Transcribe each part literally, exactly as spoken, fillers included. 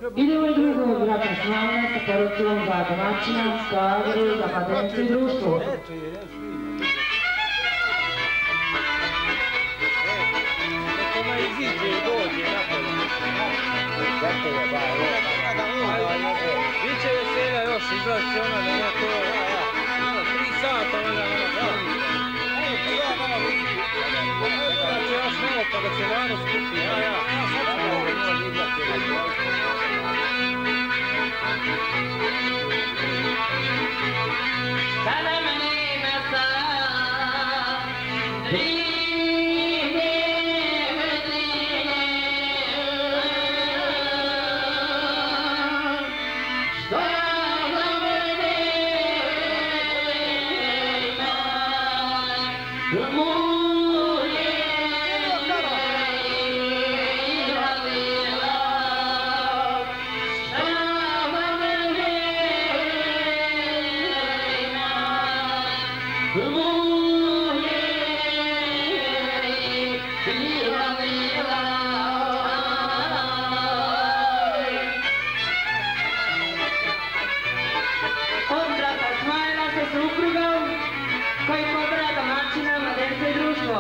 Idemo i drugog brata Slavna sa poručilom za domaćina, Skladru, za Madencu i društvo. Ona iziđe i dođe napad. Biće veselja još, izlazi će ona da je to... Tri sata ona da ona... Znači još malo pa da se rano skupi, ja, ja. Sada me nema sam, drine me drine, što za mene nema, moje izravila, što za mene od brata Smajla sa suprugom koji pobra domaćina Madenca i društvo.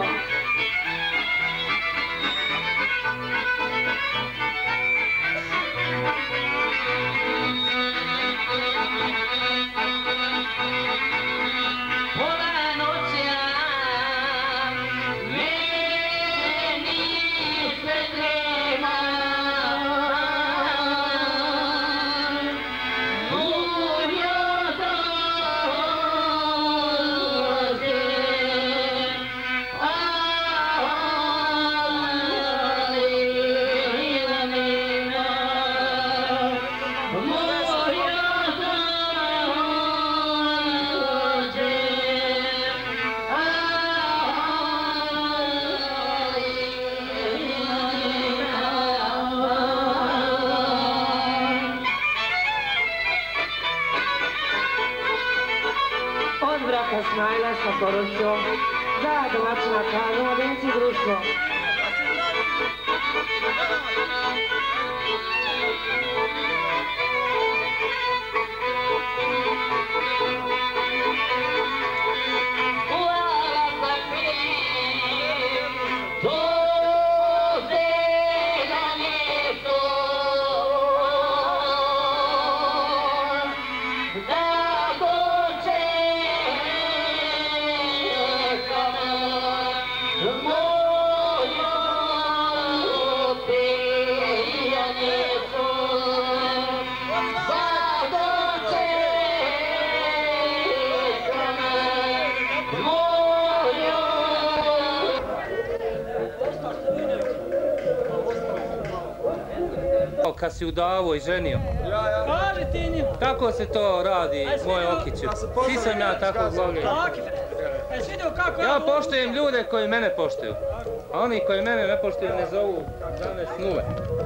Od brata Smajla sa poručom za domaćina Skladru, Madencu i društvo. Kad si udavo i ženio. Tako se to radi, moj Okiću. Svi sam ja tako volio. Ja poštujem ljude koji mene poštuju. A oni koji mene ne poštuju ne zovu danas nule.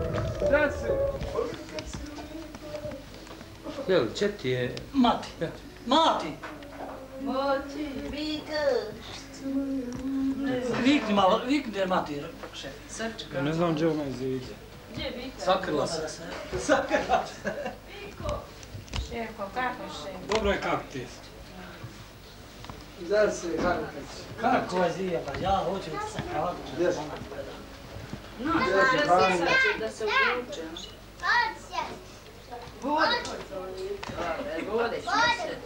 Jel, če ti je... Mati. Mati! Mati, vika! Vikni malo, vikni jer mati, šef. Ja ne znam gdje ona iziđe. Sakrila se. Sakrila se. Šefko, kako šef? Dobro je kako ti? Da se Harkać. Kako je zija, pa ja hoću da se kako. Gdje si? No, da se sače, da se uvuče. Vode. Vode ćemo se.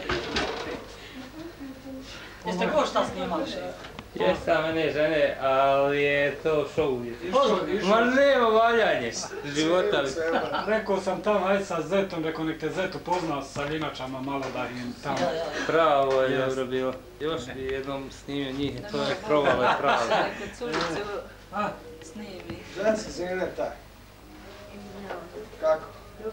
Jeste ko šta snimali, šef? Jesam mene žene, ali je to show. Ma nema valjanje života li. Rekao sam tamo, aj sa Zetom, rekao nek te Zet upozna sa Linačama malo da im tamo. Pravo je dobro bilo. Još bi jednom snimio njih, to je provalo je pravo. Neko curicu snimi. Da se zine taj. Kako?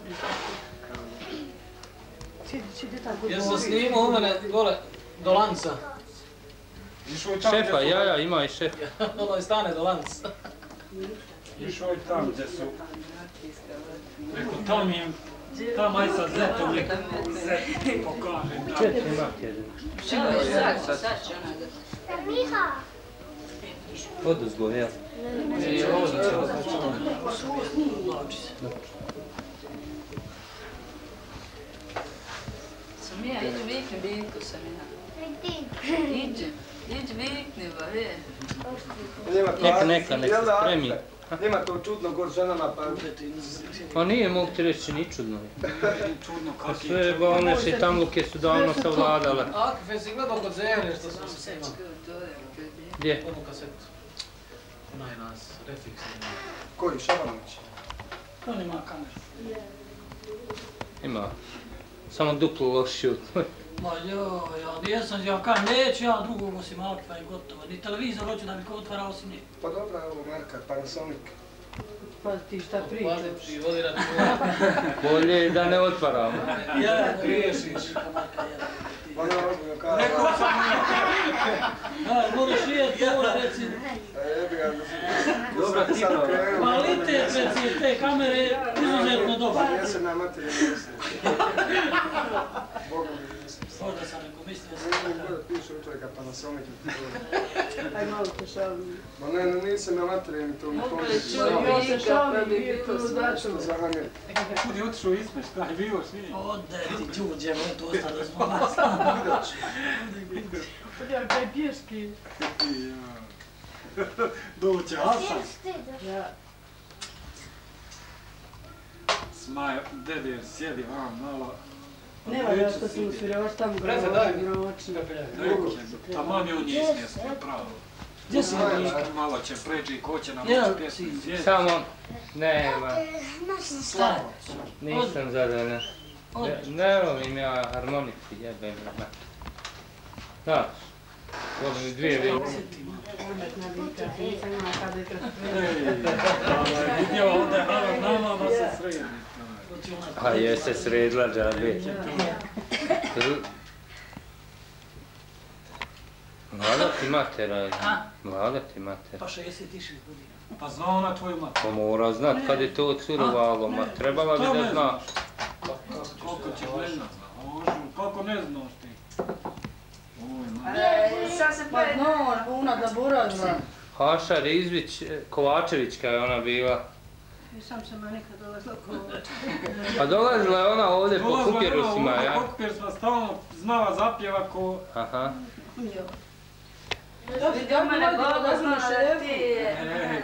Jesu snimao u mene gole do lanca. Šefa, ja, ja, ima i šef. Ono je stane do lanca. Išao i tam gdje su. Rekao, tam im, tam aj sa Zetom, nek Zet pokaže. Čet ima kjeđe. Čego je sad, sad će ona da... Miha! Oduzgo, jel? I ovdje će ovo znači. Vinko sam ja. Iđi, iđi vikni, ba, je. Neka, neka, nek se spremi. Nema to čudno gor ženama, pa... Pa nije, mogu ti reći, ni čudno je. Čudno Pa kaki. sve bolne šitamluke su davno savladale. Akif, jesi gledao kod Zemlje što smo se snimali? Gdje? Onu kasetu. Onaj nas, Refix. Koji, Šabanović? On ima kameru. Ima. Samo duplo lošiju. Ma joj, ja nisam, ja kaj neću ja drugog osim Akifa i gotovo. Ni televizor hoću da mi ko otvara osim njih. Pa dobra je ovo marka, Panasonic. Pa ti šta pričaš? Pazi, vodi računa. Bolje je da ne otvaramo. Ja, griješiš. Ono ovo kao... Rekao sam ja. Moraš vidjeti ovo, reci. Jebi ga, Dobra ti to. Kvalitet, reci, te kamere izuzetno dobar. Jesam na materiju mislim. Boga mi nisam. Možda sam neko mislio sam. Ne mogu da piše u čovjeka Panasonic. Aj malo te šalim. Ma ne, no nisam na materiju mi to mi Mogu pomoći. li čuo Ja se Vinka, šalim, pa bi bio bilo tu smiješno. začelo. Za manje. Kud je otišao izmeš, šta je bilo svi? Ode ti čuđe, on tu ostane da smo nas. Pa ja kaj pješki. Doće Hasan. Ja. Smaj, dede, sjedi vam malo. Nema ja što se usviravaš tamo Preze, daj. groči. Taman je on nije smjesno, pravo. Gdje si Vinko? Malo će pređi, ko će nam Ja, ući pjesmu si. sjedi. Samo... Nema. Stani. Nisam zadovoljan. Ne, ne volim ja harmoniki, jebem me. Znaš, volim dvije vijeke. Pametna vika, nisam imala kada je kroz Ej, vidio ovdje Haran nama, ma se sredi. A je se sredila džabe. Mlada ti matera, mlada ti matera. Pa šezdeset šest godina. Pa zna ona tvoju matu. Pa mora znat kad je to curovalo, ma trebala bi da znaš. Koliko će gledat zna, ožu, kako ne znaš ti? Oj, ma. Sad se Pa pa... no, ona da borazna. Haša Rizvić, Kovačević kada je ona bila. Sam sam ja nekad dolazila kovač. Pa dolazila je ona ovdje po Kupjerusima, ja? Po Kupjerusima stalno znala zapjeva ko... Aha. Vidi, on mene Boga zna da ti je.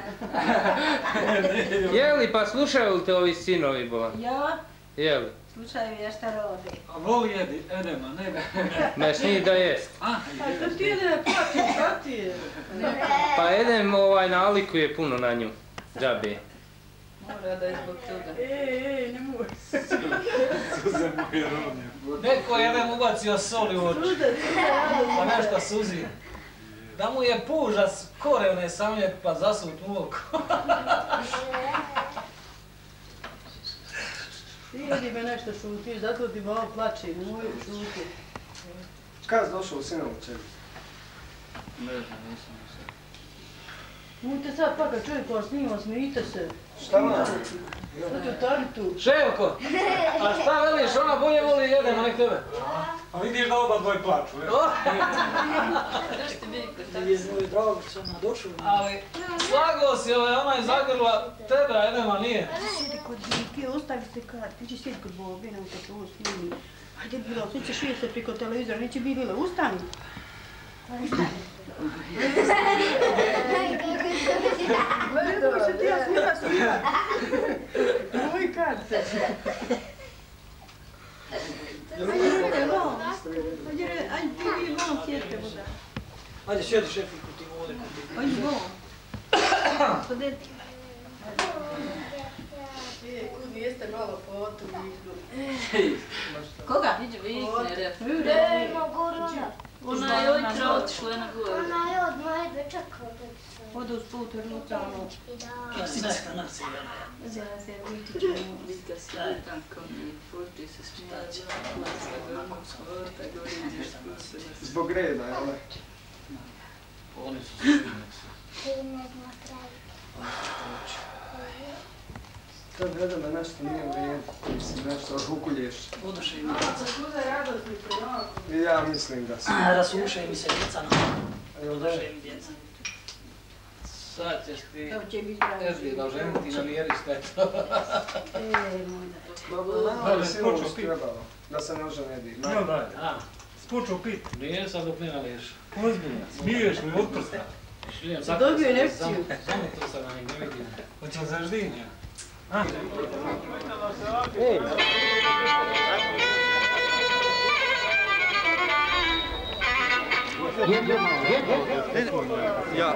Je li, pa slušaju li te ovi sinovi, Bolan? Ja? Je li? Slučaju ja šta rode. A voli jedi, edema, ne ga. Meš njih da jest. Ah, A to ti jede ne plaćam, šta ti je? Pa jedem ovaj nalikuje puno na nju. Džabe. Mora da je zbog toga. Ej, ej, ne mogu. suze moje rodnje. Neko je jedan ubacio soli u oči. Sude, Pa nešto suzi. Da mu je puža s korene samlje pa zasut mu oko. ti jedi me nešto šutiš, zato ti malo plače, nemoj šuti. Kad si došao u sinovu čebi? Ne znam, nisam se. Mujte sad plaka čovjek koja snima, smijite se. Šta ma? Sad je tari tu. Ševko! A šta veliš, ona bolje voli jedem, a nek tebe. A vidiš da oba dvoj plaču, je? Znaš ti Vinko, tako Je moj drag, što ona došao. Ali, slagao si ovaj, ona je zagrla tebe, a jedem, a nije. Sjedi kod Vike, ostavi se kar, ti ćeš sjedi kod Bobe, nemoj te ovo snimi. Ajde Bilo, sve ćeš vidjeti se priko televizora, neće biti Bilo, ustani. Gledaj, dobro se ti ja smira, smira. Moj karce. Ajde, no. Ajde, ajde, ti vi no, sjedite voda. Ajde, sjedi šefiku ti ovdje kod ti. Ajde, no. Podeti. E, kudi jeste malo po otu Viku. Koga? Iđe vikne, rep. Ej, Ona je ujutro otišla na gore. Ona je odmah jedva čekala da se... Odu uz put, odlučamo. Svesta nas je. Zela se, ujti ćemo. Vika sjedi tako, mi puti se štaće. Lazla ga ono sporta, gori ideš tu se. Zbog reda, jel? Oni su svi Ti ne zna pravi. Kad reda da nešto nije u redu, mislim nešto hukulješ. Oduše im Kuda radost mi prenako. I ja mislim da su. rasuše mi se djeca na oduše im djeca. Sad ćeš ti... To će biti pravi. Ezgi, da ženiti na mjeri sve to. E, moj da. Dobro, malo je sinovu trebalo, da se ne oženedi. No da, A, počeo pit. Nije sad dok ne naliješ. Ozbiljno, smiješ mi od prsta. Dobio injekciju. Zamotao sam na njeg, ne vidim. Hoće li zaždinja? A? Ej! Ja.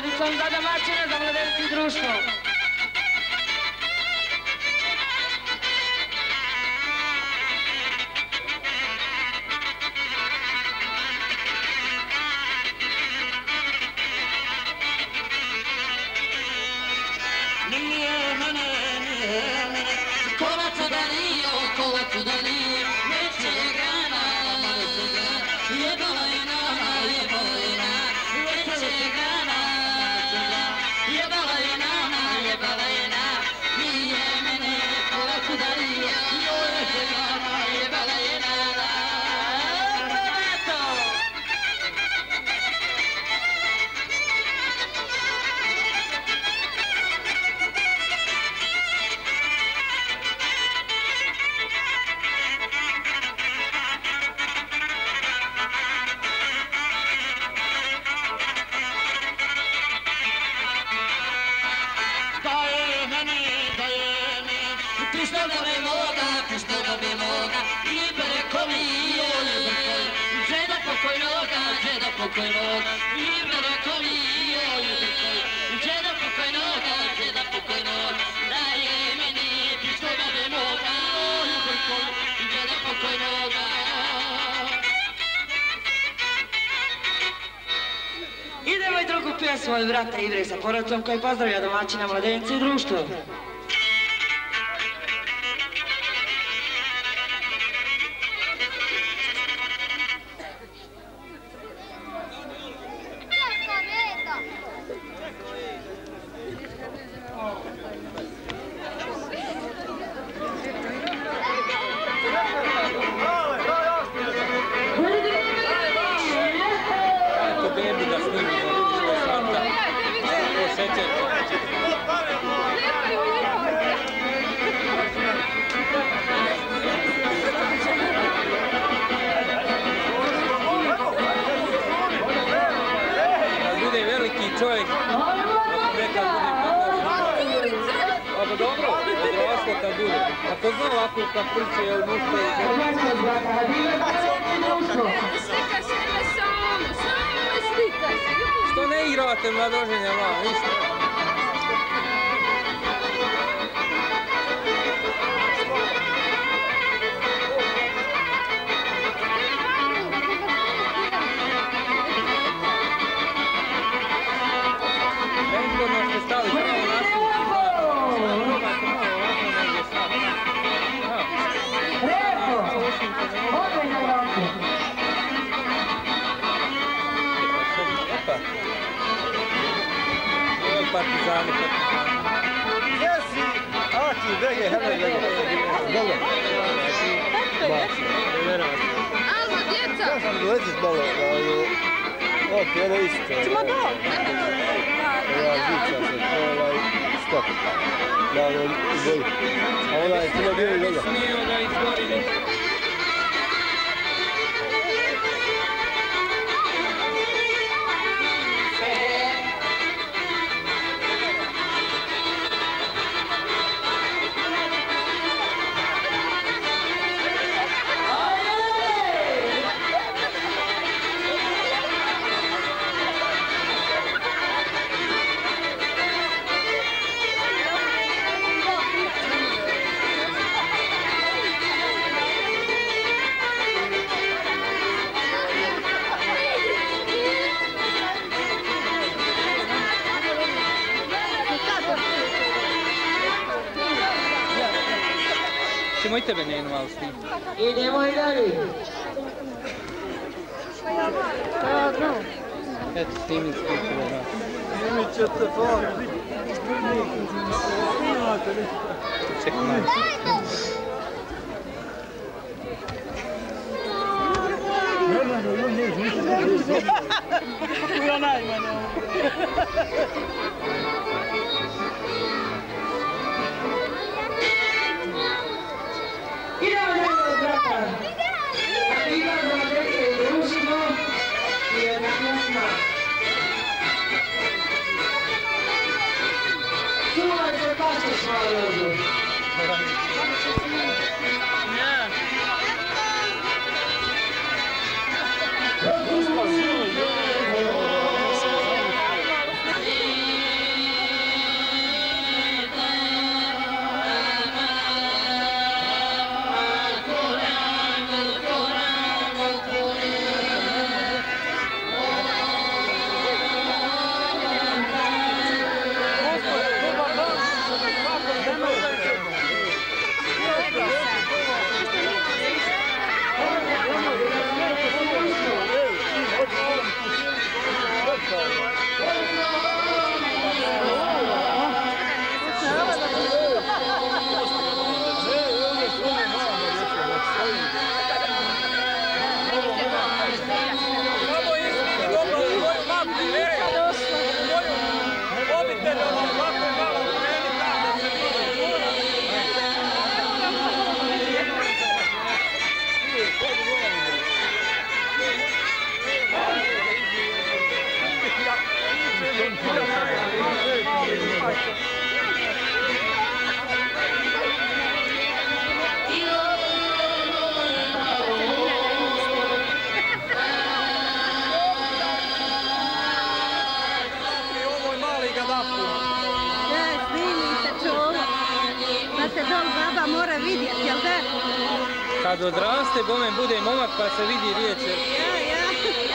Vladicom za domaćine, za mladenci i društvo. Idemo i drugu pjesmu od brata Ivre sa porodcom koji pozdravlja domaćina, mladenci i društvo. Čovjek, nekad bude kako dobro, odraslo kad bude. Ako zna ovako u kapriče, jel mušta i Slikaš se samo, samo me slikaš. Što ne igrate mladoženja, malo, ništa. Partizani, partizani. Gdje si? Aki, vege, hele, vege. Dobro. Alo, djeca! Ja sam dolezit malo, ovo pjene isto. Ćemo do? Ja, žica se, ovaj, stop. Da, ono, izvoli. A ona je puno bio i vega. Smio da izvori. Ćemo i tebe Nenu malo snimiti. Idemo i dalje. Eto, snimit snimit na nas. Snimit ćete fakt. Snimate li? Čekaj malo. Ne, ne, ne, ne, ne, ja najmanje. Idemo dalje od brata. A ti ima mladenci i društvo i jedna pjesma. Čuvaj se pa ćeš malo rođu. kad odraste, bome bude momak pa se vidi riječe. Ja, ja.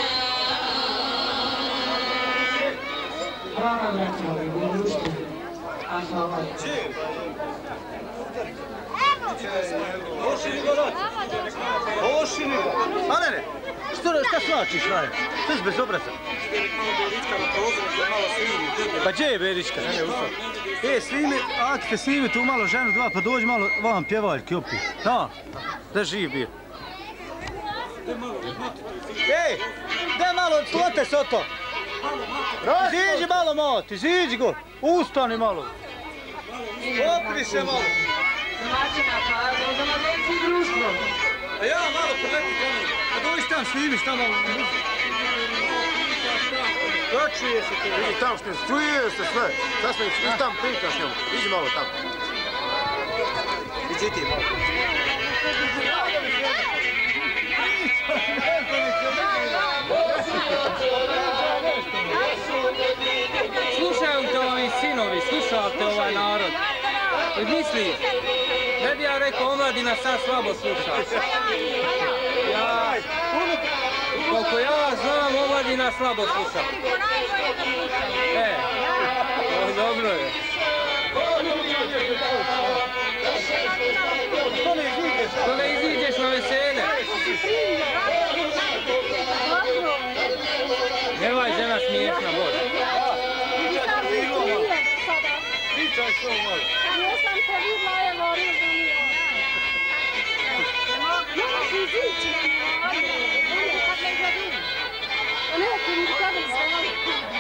Hvala braćo i društvo. A hvala. Oši nego! A ne, ne! Što, šta slačiš, Laje? Što si bez obraza? Pa gdje je Berička? E, snimi, akte, snimi tu malo ženu dva, pa dođi malo vam pjevaljki opet. Da, da živ bio. Ej, daj malo, slote se o to! Iziđi malo, mati, iziđi go! Ustani malo! Opri se malo! Domaćina Kadro za mladenci i društvo. A ja malo poleti tamo, a dođi tam snimiš tamo. Da čuje se to, vidi tamo što čuje se sve. Sad smo i tam pričaš njemu, iđi malo tamo. Iđi ti malo. Slušaju te ovi sinovi, slušao te ovaj narod. Misli, ne bi ja rekao omladina sad slabo sluša. Ja, koliko ja znam, omladina slabo sluša. E, dobro je. Što ne iziđeš na vesele? Nevaj žena smiješna, Bože. Pričaj što malo. Jesam te vidla, evo, ružno mi je. Ne mogu izići. Oni kad me gledaju. Oni kad mi gledaju sve malo.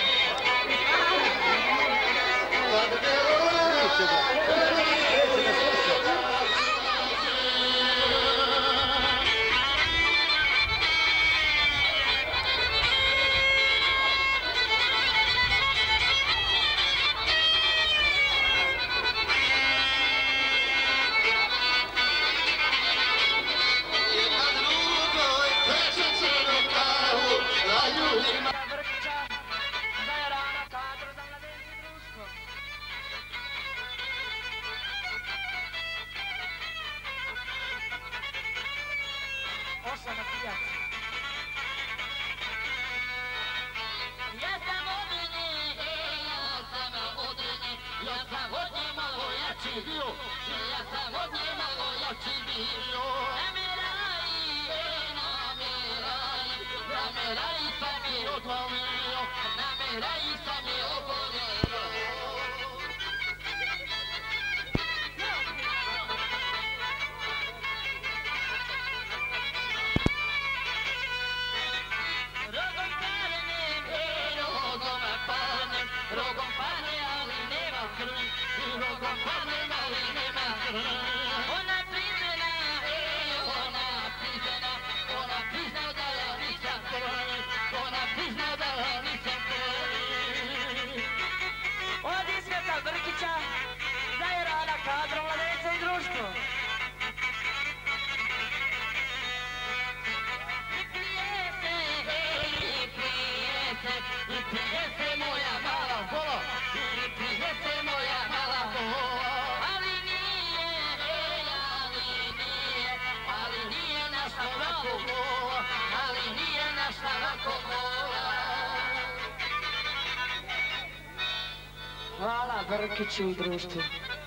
Hvala Brkiću i društvu.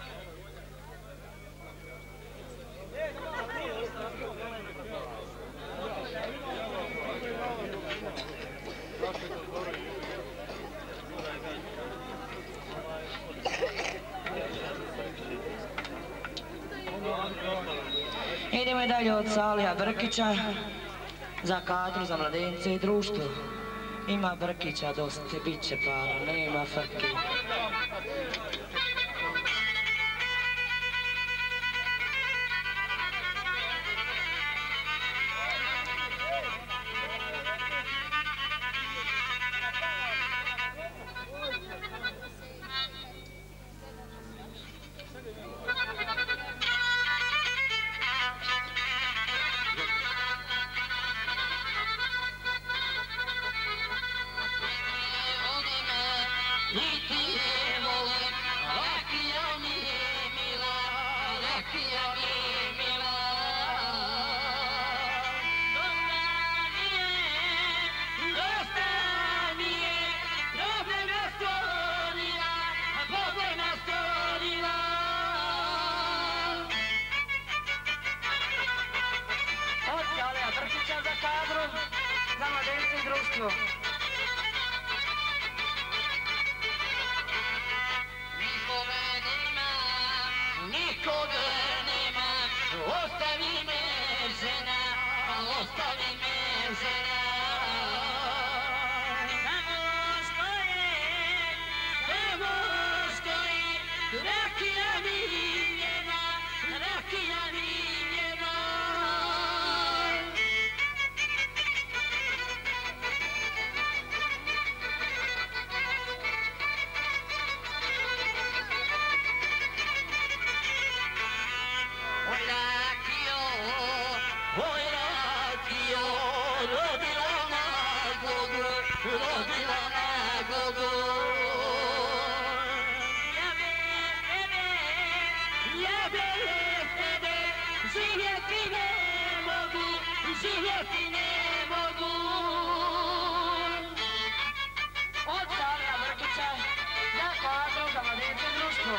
Idemo i dalje od Salija Brkića za Kadru za mladence i društvo. Ima Brkića dosta, bit će para, nema frke. kadru za mladence i društvo. Nikoga nema, nikoga nema, ostavi me žena, ostavi me žena. Samo stoje, samo stoji, rakija vinjena, rakija vinjena. Oj rakio, oj rakio, rodila na Gogu, rodila na Gogu. Ja bez tebe, ja bez tebe, živjeti ne mogu, živjeti ne mogu. Od Salija Brkića za kadru za mladence i društvo.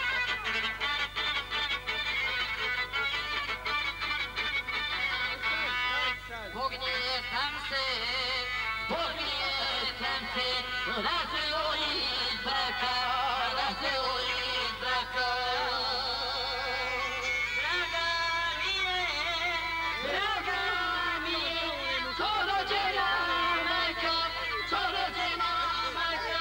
Pognije sam se, pognije sam se, razveo iz braka, razveo iz braka. Draga mi je, draga mi je, co rođena majka, co rođena majka.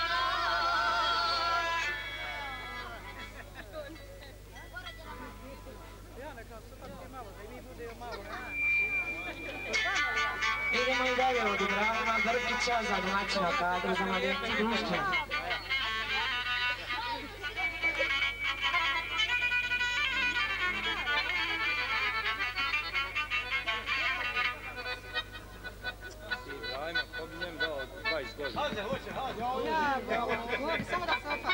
Idemo i dalje od Ibrahima Brkića za domaćina kadru za mladence i društvo. Ibrahima, ko bi njem dao dvadeset godina? Ja, samo da se opa.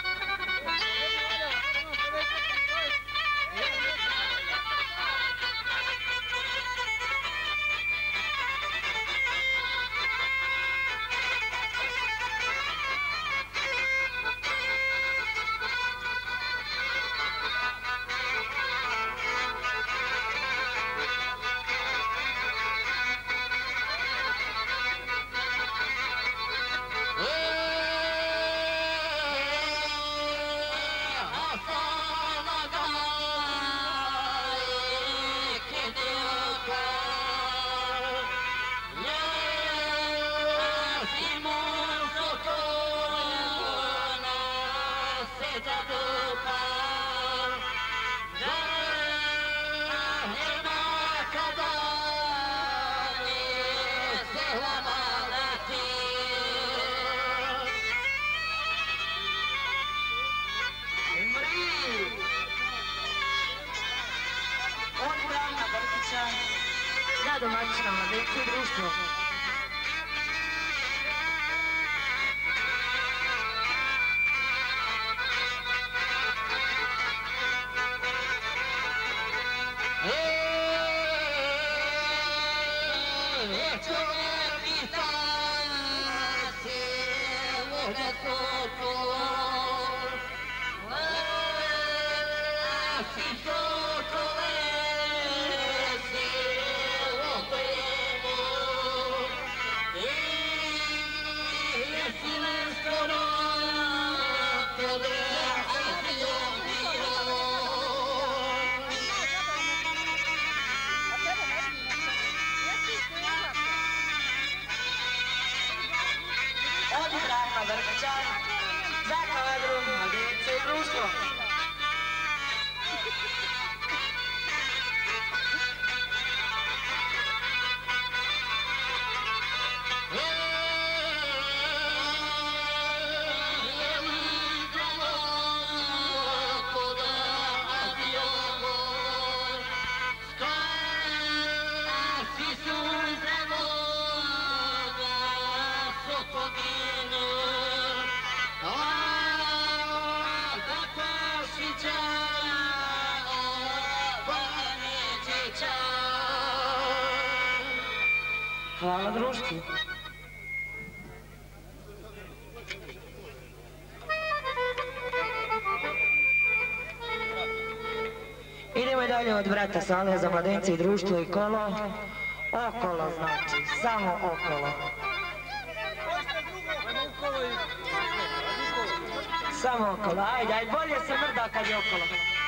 Od Ibrahima Brkića za domaćina mladence i društvo. Od Ibrahima Brkića za kadru mladence i društvo. Hvala društvu. Idemo i dalje od brata Salija za mladence i društvo i kolo. Okolo znači, samo okolo. Samo okolo, ajde, ajde, bolje se mrda kad je okolo.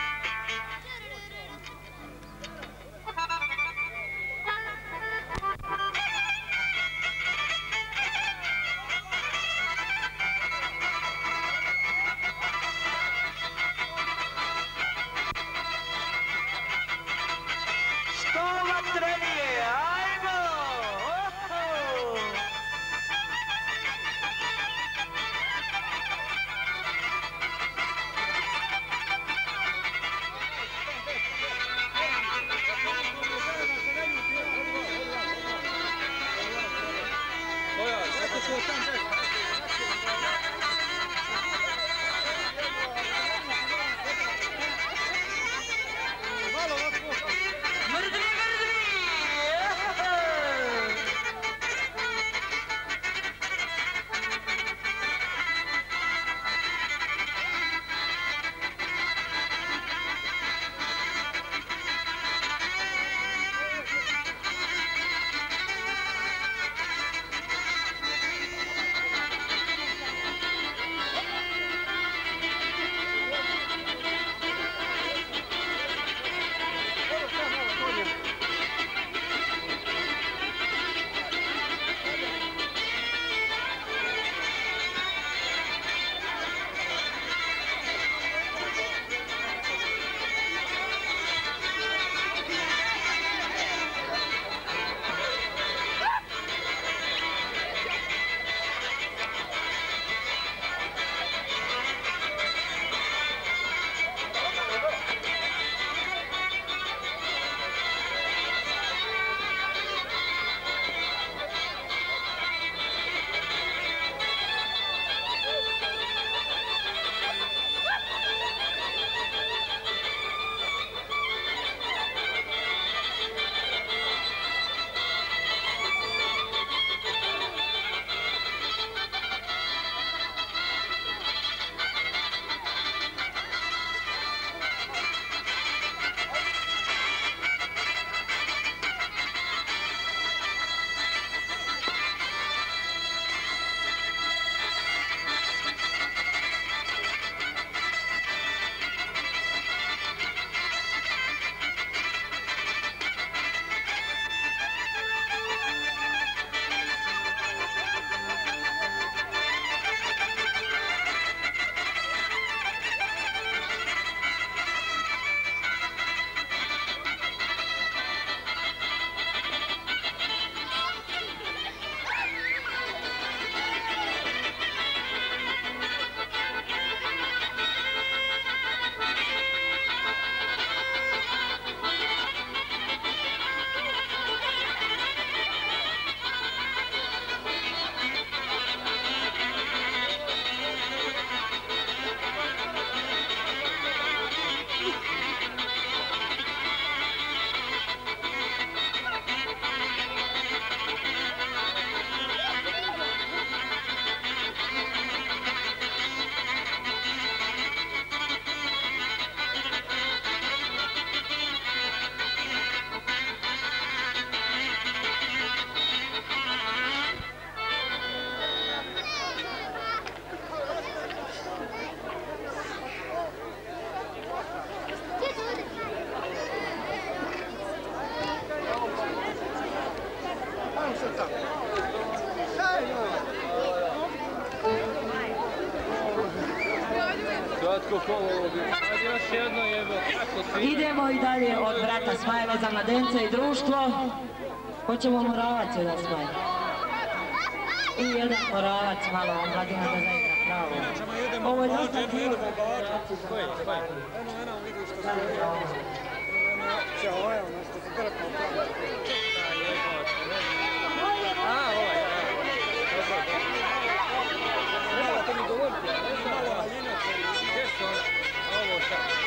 Idemo i dalje od brata Smajeve za mladence i društvo. Hoćemo moravac jedan Smaj. I jedan moravac malo omladina da zaigra pravo. Ovo je dosta bilo. Koji? Koji? Eno, eno, vidiš što se je. Ćao, evo, nešto se trpao tamo. A, ovaj, ja. Malo to mi govorite, ne znam. Malo haljinaca. Gdje su oni? Ovo sad.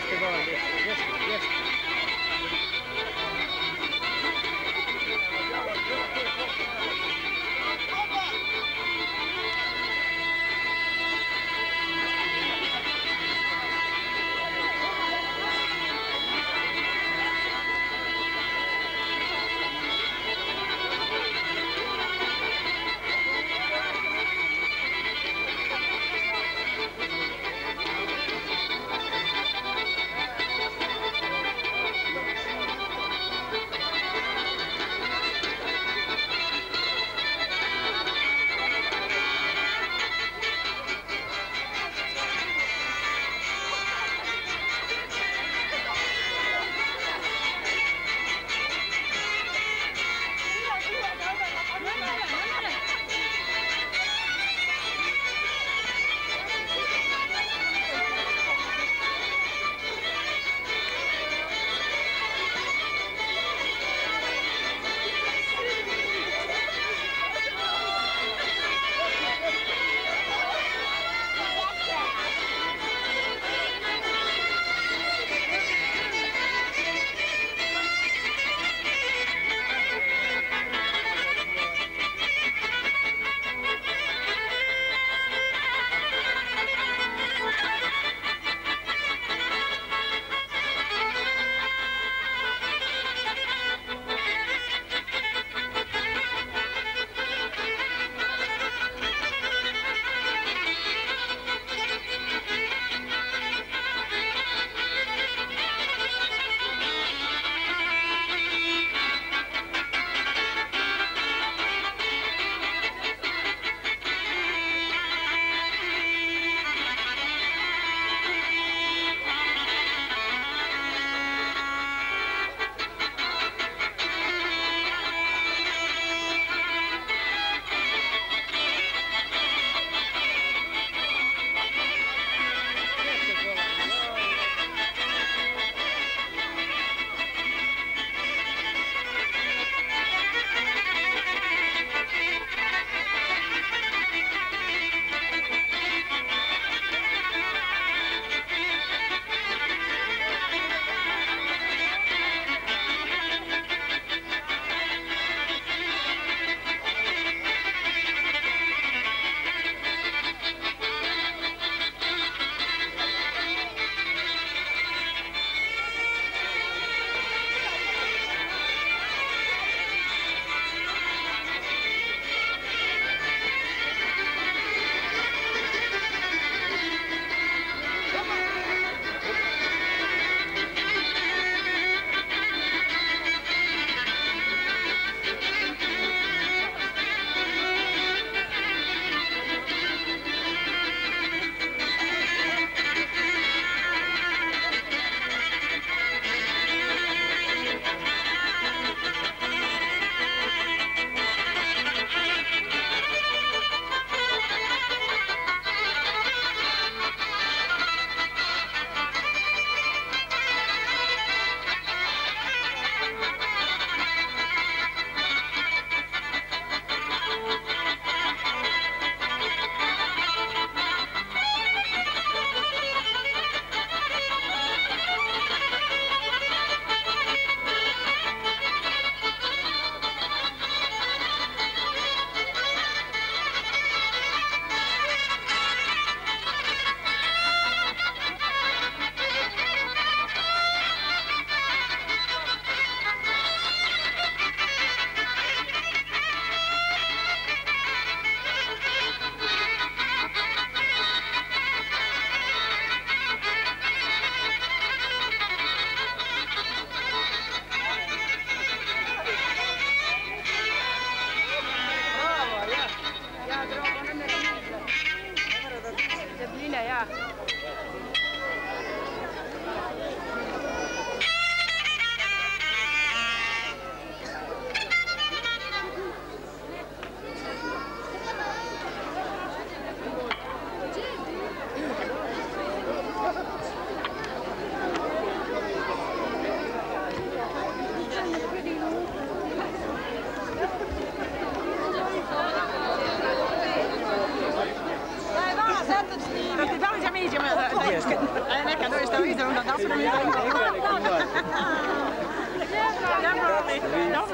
Jeste, Bolan, jeste, jeste, jeste.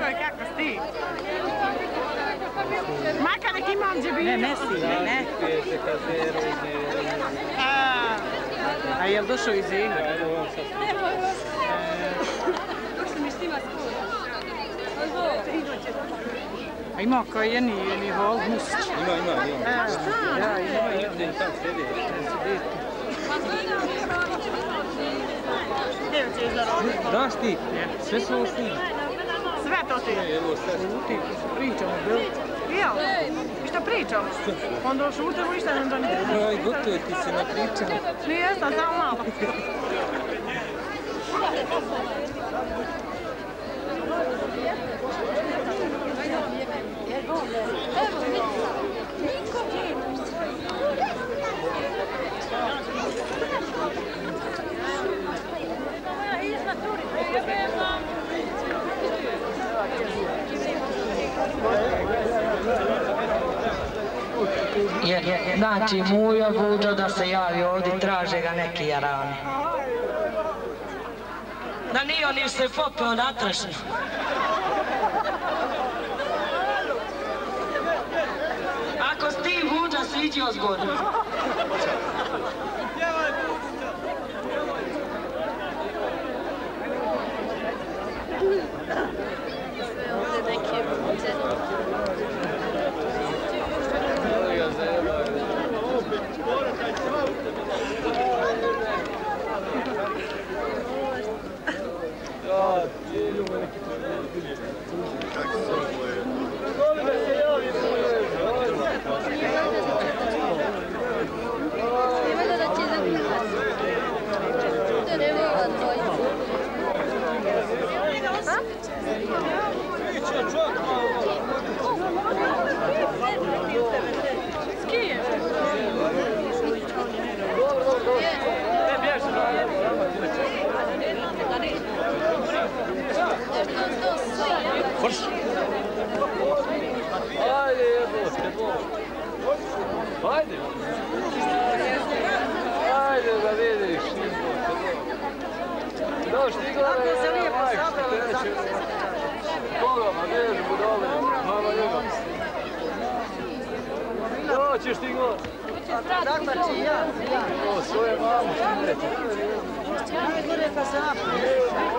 Joj, kako si ti? Makar nek imam gdje bilo. Ne, ne si, ne. A je li došao iz igre? A ima koji je ni vol, Musić? Ima, ima, ima. Šta? Ja, ima, ima. Tam sjedi. Gdje će izdarovati? Znaš ti, sve su ovo snimati. Sve to ti? Evo, sve šuti, pričamo, bil? Jel? I šta pričamo? Onda šutimo i šta nam donije? Aj, gotovo ti se napričala. Nijesam, samo malo. Znači, Mujo Buđo da se javi ovdje, traže ga neki jarani. Da nije on se popeo natrašnju. Ako si ti Buđa, siđi ozgodno. Sve ovdje neke Buđe. Ajde, jebote, ajde. Ajde da vidiš, jebote. Doš ti gore, majko, treće. Koga, ma gdje budale, mama njega. Doćeš ti gore. Dagmar će ja. O, svoje mamu što neće. Ajde gore pa se napravi.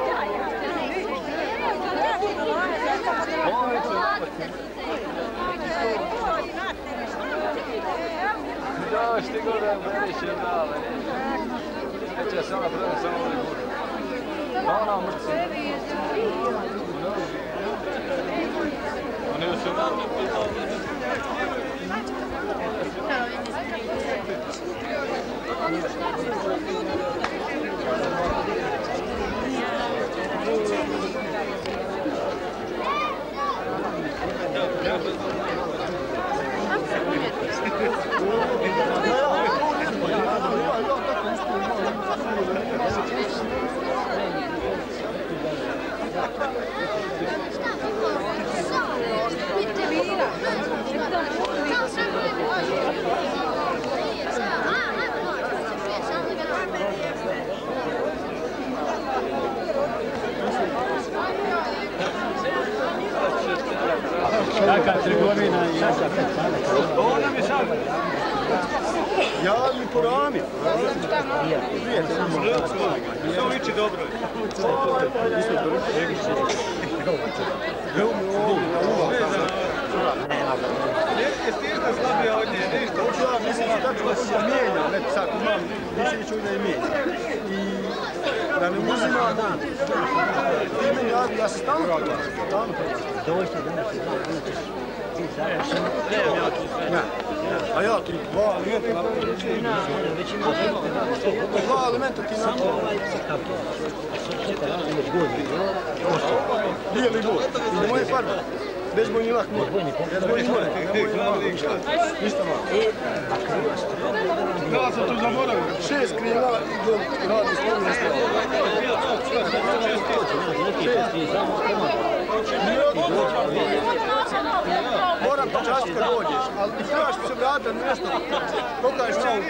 Doš ti gore, beriš je dale. Neće ja sama pravim, samo ovdje gore. Pa ona mrci. Oni su nam Kakva trgovina i jaka pecana. Ovo nam je sad. Ja mi po rami. Prijatelj. Što liči dobro? Je stirka slabija od nje, ništa. Hoću ja, mislim da tako da mijenja, ne sad imam, mislim ću da je mijenja. I da ne uzima, ti meni, ja se stalno prodam, stalno prodam. Dođite danas, danas ćeš ti završen. Ne, a ja ti dva elementa, dva elementa ti naći. Samo ovaj kako. Sada razumiješ godinu. Bijeli god, i moje farbe. Bezbojni lak mora. Bezbojni mora. Ništa malo. Ja sam to zaboravio. Šest krila i do radi slovne stvari. Moram počasti kad dođeš, ali ti trebaš se vratiti nešto. Pokaješ malo.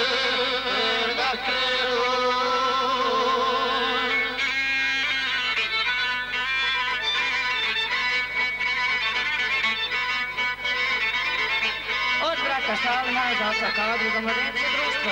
Od brata Salma za Sakadru za mladence društvo.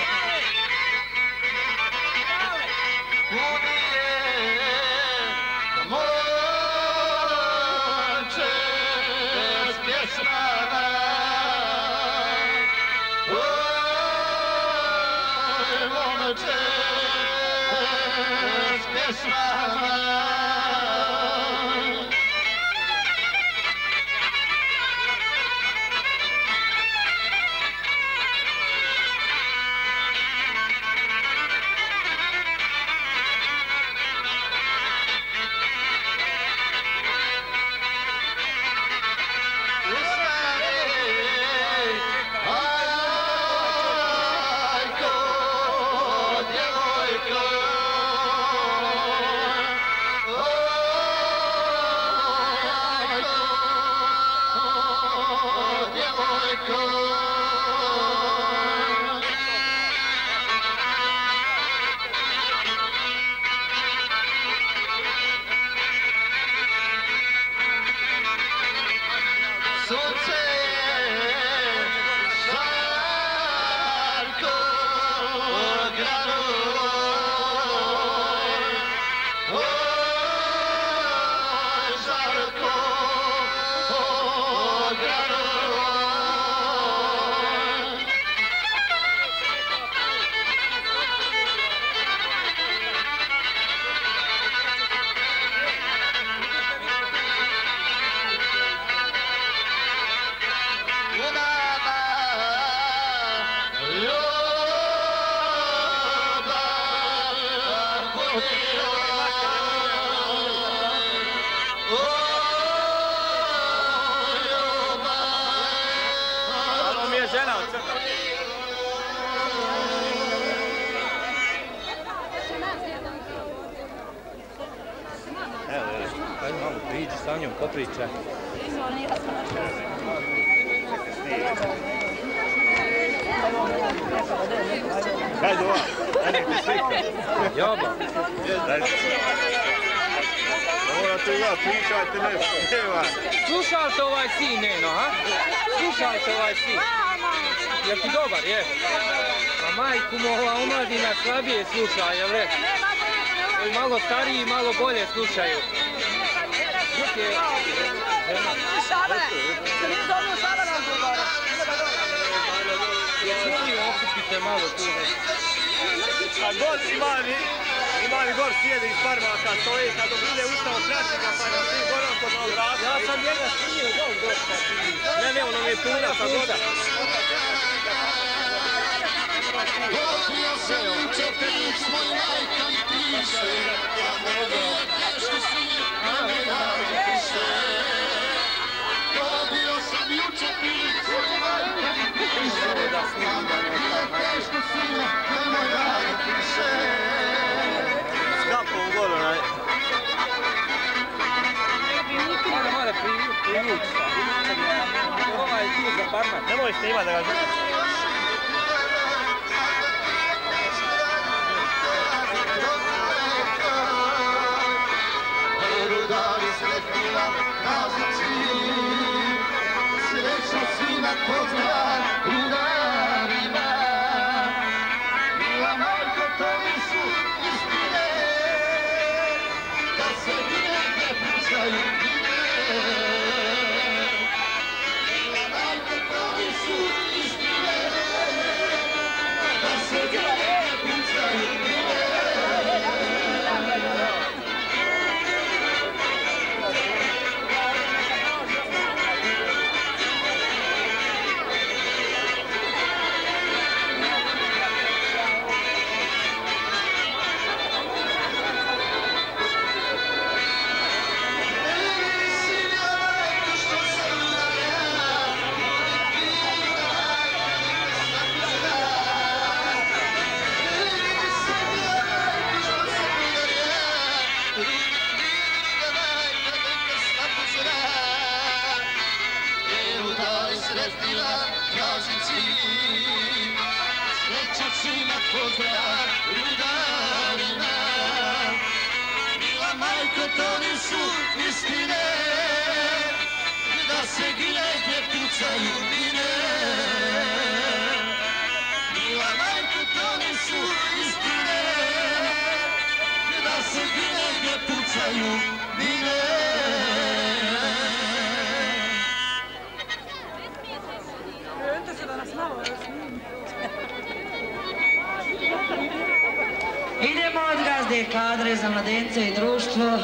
Sa njom popriča. Hajde ova, nek te slika. Joba. Morate da pričajte nešto. Slušajte ovaj sin, Neno, ha? Slušajte ovaj sin. Jel ti dobar, je? A majku mu ova omladina slabije sluša, jel ne? Malo stariji, malo bolje slušaju. Okupite malo tu. A god imani, imani gor sjede iz Parmaka, stoji kad bude ustao prašnika pa na svi gorom kod malo vrata. Ja sam njega snio dol dosta. Ne, ne, ono mi je puna sa voda. Popio sam juče pić, moj majka mi piše, nešto si na me napiše. Popio sam juče pić, moj majka mi piše, nešto si na me napiše. Skapom gor onaj. Mora, mora privući. Ovaj je tu za Parmak. Nemoj snimati da ga želi. Rudari sretnila razlici, srećno sina pozdrav rudarima. Mila majko, to nisu istine, da se vine ne pričaju vine. Mila majko, to nisu istine, sreća sina tvoga rudarina. Mila majko, to nisu istine, da se gine gdje pucaju mine. Mila majko, to nisu istine, da se gine gdje pucaju mine. Idemo od gazde kadre za mladence i društvo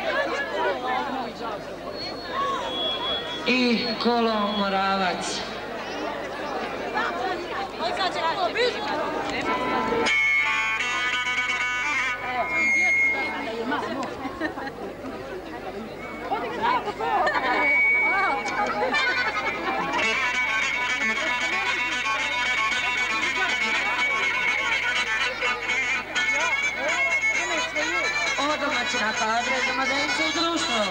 i kolo Moravac. Odomaćina kadre za mladence i društvo.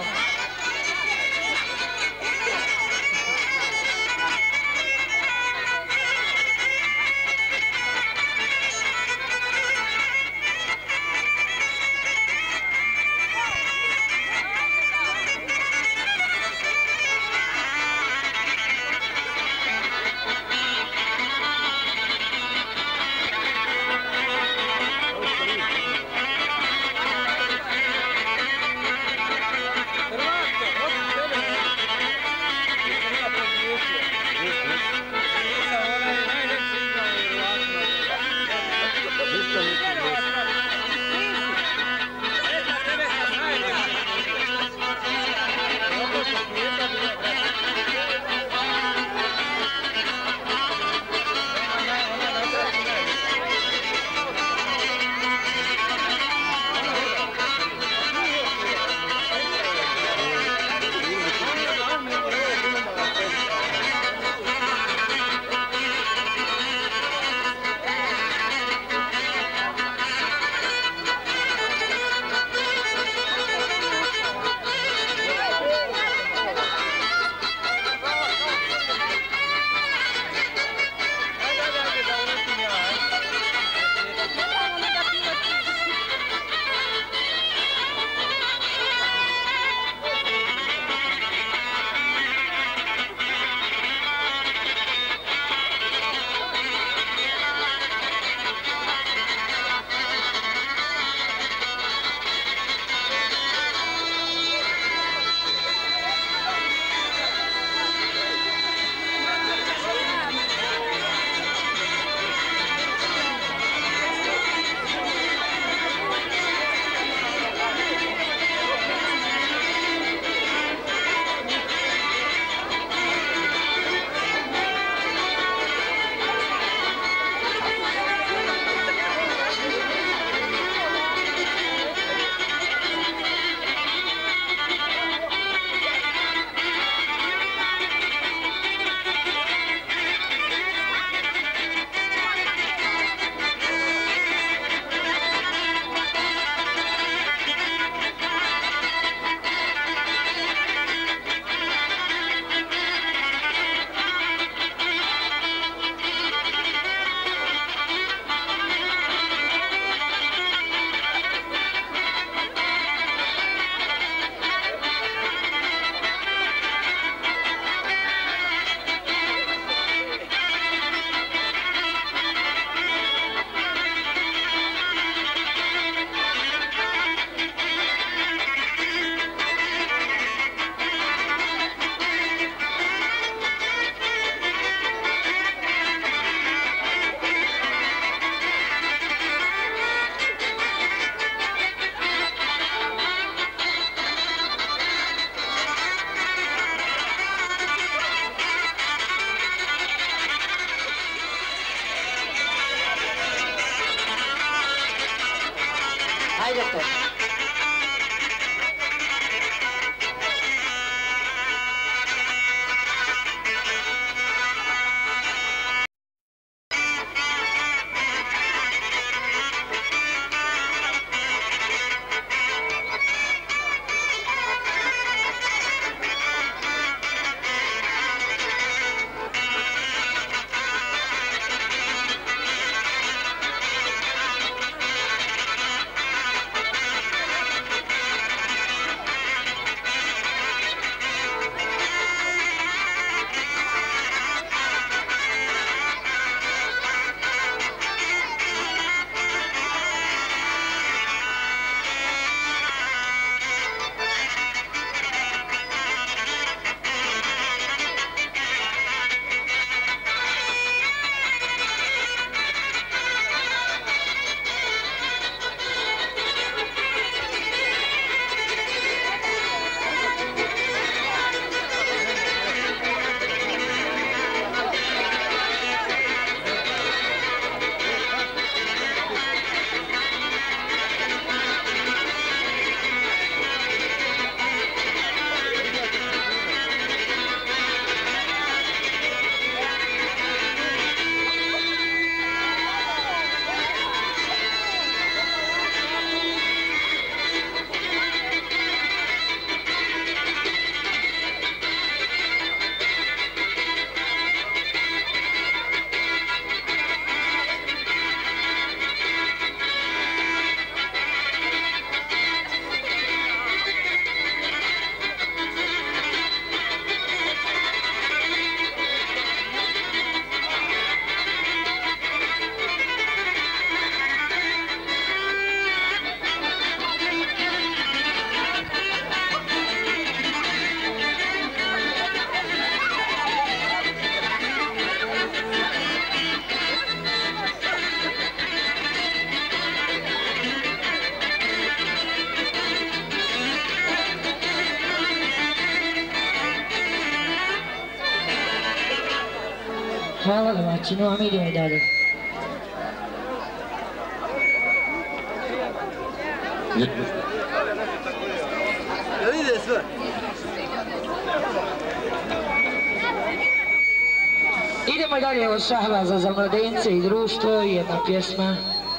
hvala domaćinu, a mi idemo dalje. Jel ide sve? Idemo dalje od Šahbaza za mladence i društvo, jedna pjesma.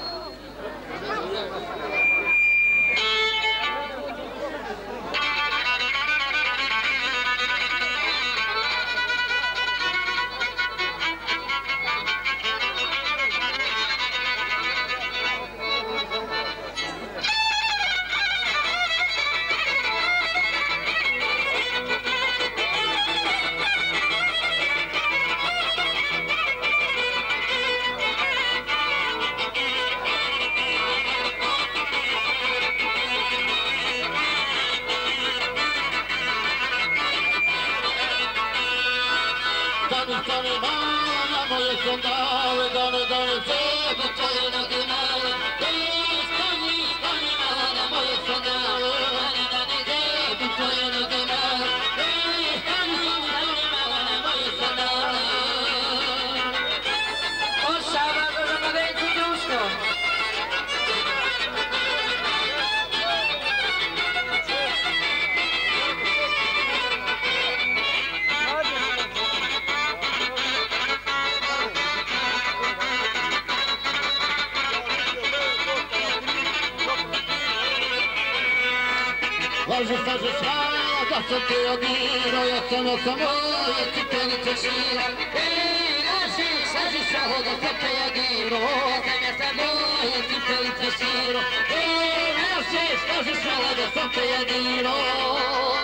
Laže staže svaja, da sam te odirao, ja sam na samoje cipelice šira. Ej, laži, staže svaja, da sam te odirao, ja sam na samoje cipelice šira. Ej, laži, staže svaja, da sam te odirao.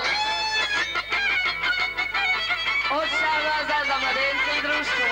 Od Šahbaza za mladence i društvo.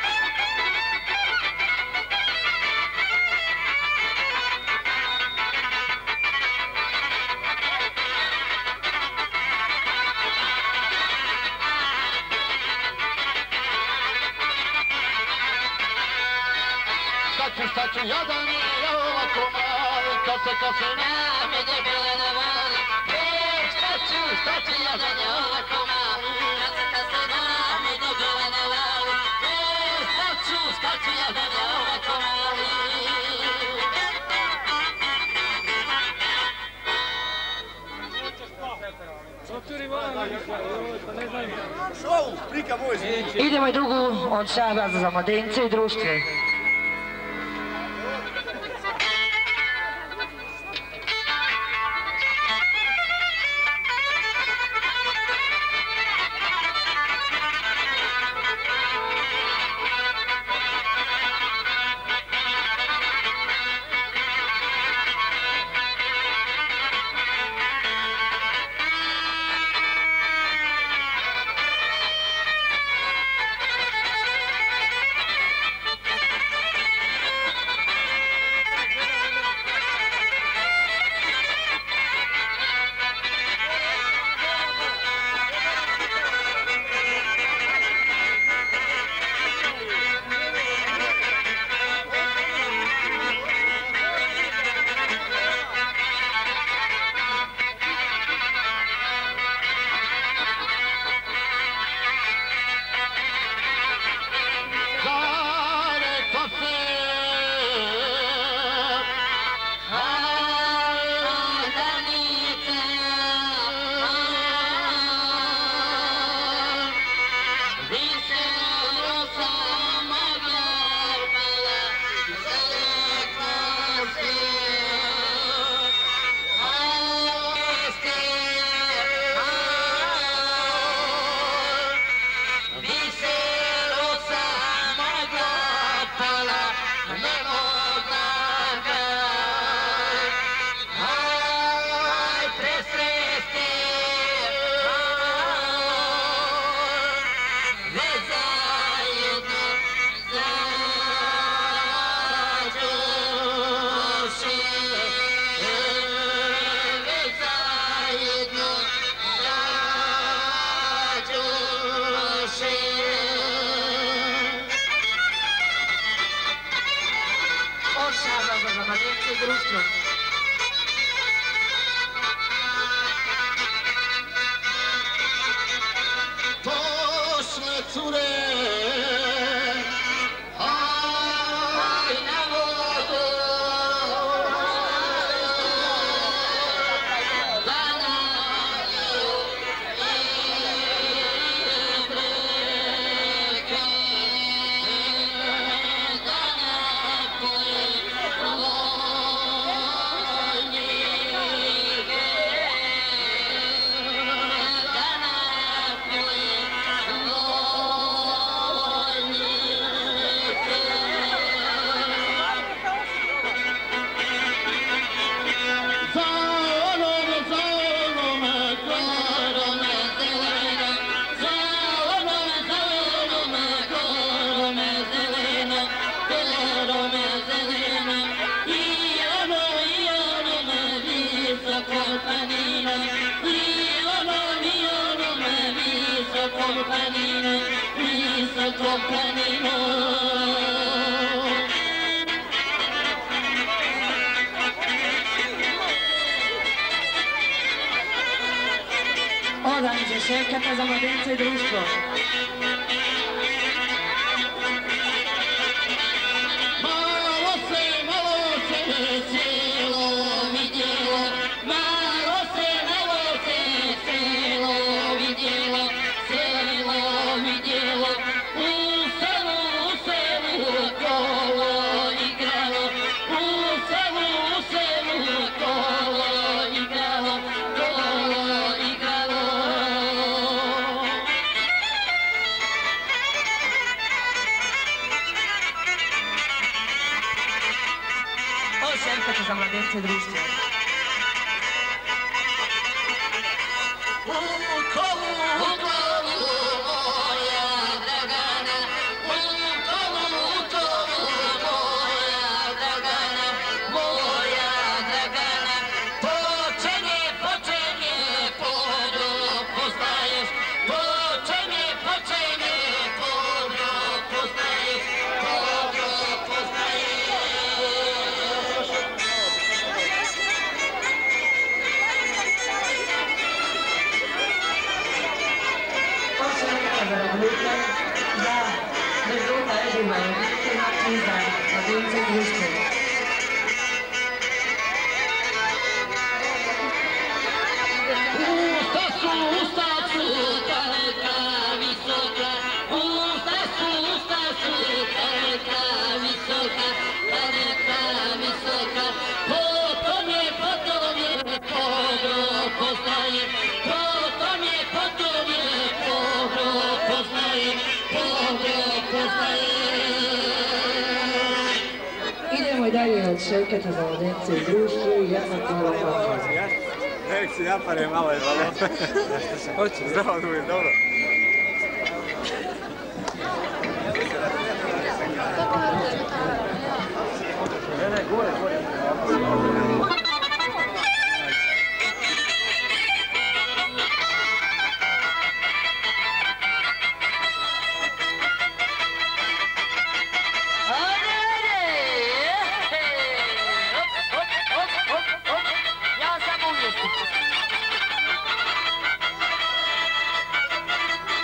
Staću, staću, jadan je ovako mali, kad se, kad se name debele navali. Ej, staću, staću, jadan je ovako mali, kad se, kad se name debele navali. Ej, staću, staću, jadan je ovako mali. Idemo i drugu od Šahbaza za mladence i društvo. Pošle cure planino, visoko planino. Odanje Ševkata za mladence i društvo. Malo se, malo se selo vidjelo, malo se, malo se selo vidjelo, selo vidjelo, u selu, u selu kolo igralo, u selu, u selu kolo igralo, kolo igralo. Od Ševkata za mladence i društvo. U kolu, u kolu moja Dragana, u kolu, u kolu moja Dragana, moja Dragana. Počenje, počenje, podro postaješ, počenje, počenje, podro postaješ, podro postaješ. Od Ševkata za revoluta, za rezulta Ežima i za mladence i društvo. Usta su, usta su daleka visoka, usta su, usta su daleka visoka, daleka visoka. Potom je, potom je, podro poznaje, potom je, potom je, podro poznaje, podro poznaje. Idemo i dalje od Ševkata za mladence i društvo i jedna kola pakla. Nek si napare malo je malo. Hoće, zdravo duže, dobro. Ne, ne, gore, gore. Ja sam uvijek.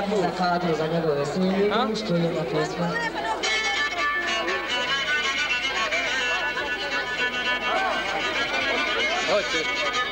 Javni za kadru za njegove veselje, što je jedna pjesma. Hoće.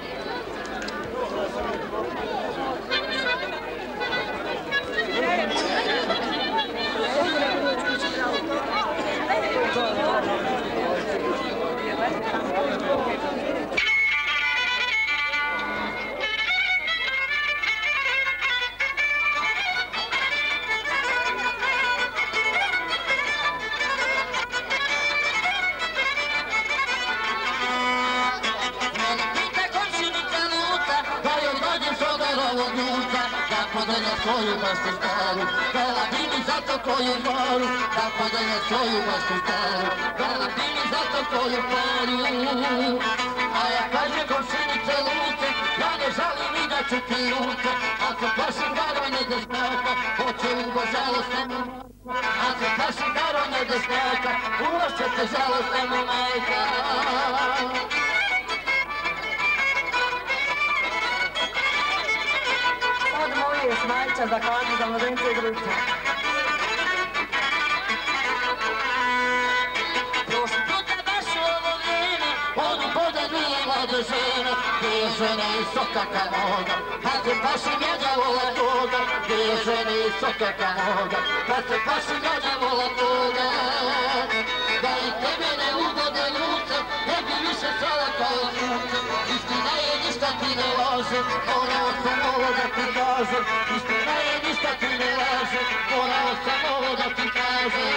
Svoju baštu staru, pela bi mi zato koju moru, da podelje svoju baštu staru, pela bi mi zato koju moru. A ja kažem komšinice lute, ja ne žalim i da ću ti lute, ako pašim darovne desnaka, hoće ugo žalostnemu majka. Ako pašim darovne desnaka, ugo će te žalostnemu majka. Smajća za kadru za mladence i društvo. Prošli puta baš u ovo vrijeme, onu podeluje mlade žene, dvije žene i soka kanoga, pa se paši mjeđa vola toga, dvije žene i soka kanoga, pa se paši mjeđa vola toga. Da i tebe ne ugode ljute, ne bi više sada kao ljute, istina je ništa ti ne laže, morao sam ovo da ti kažem, istina je ništa ti ne laže, morao sam ovo da ti kažem.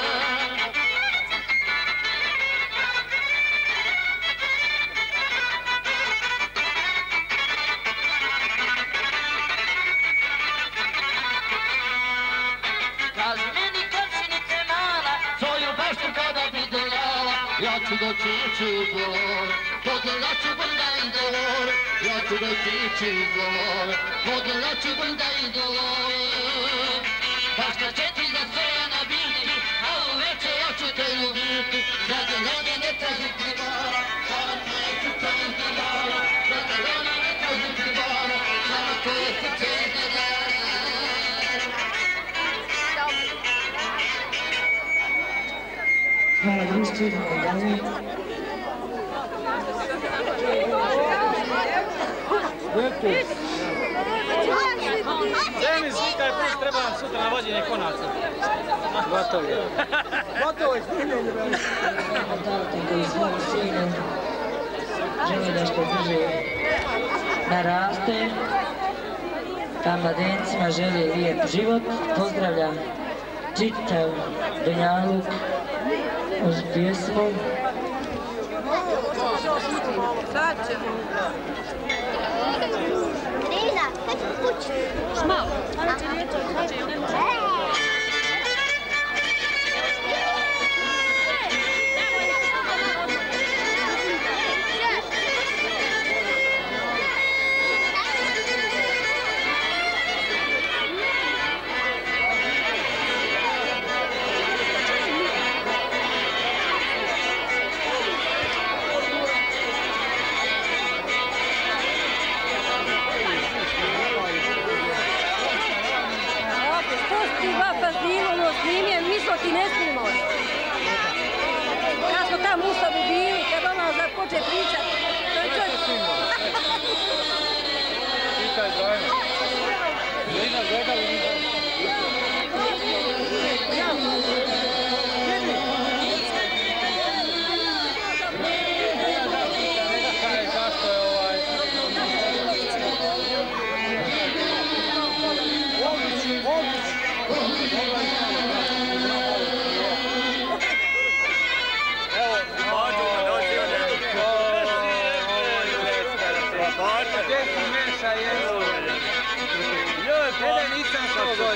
Kaži meni komšinice mala, svoju baštu kada bi delala, ja ću doći ići u dvore, podelat ću brda i dolore, ja ću doći ići u dvore, podelat ću brda i dolore. Bašta će ti za stojana biti, a uveče ja ću te ljubiti, za delone ne tražim ti mora, samo tvoje srce izdedara, za delone ne tražim ti mora, samo tvoje srce izdedara. Hvala društvu, idemo dalje. Denis, nikaj plus treba nam sutra na vođenje konaca. Gotovo je. Gotovo je, snimljenje velike. Date koji svojom sinu želi da što brže naraste, da mladencima želi lijep život, pozdravlja čitav Benjaluk uz pjesmu. Sad ćemo. Lila, kad ću kući? Šmalo. Ona će liječe, ona će liječe. Ti ne snimo. Kad smo tamo u sobu bili, kad ona započe pričat, to je čovjek. Tikaj zajmo. Lina gledali mi. Zašto je ovaj... Mogući, mogući. Gdje si meša je? Joj, pa nisam što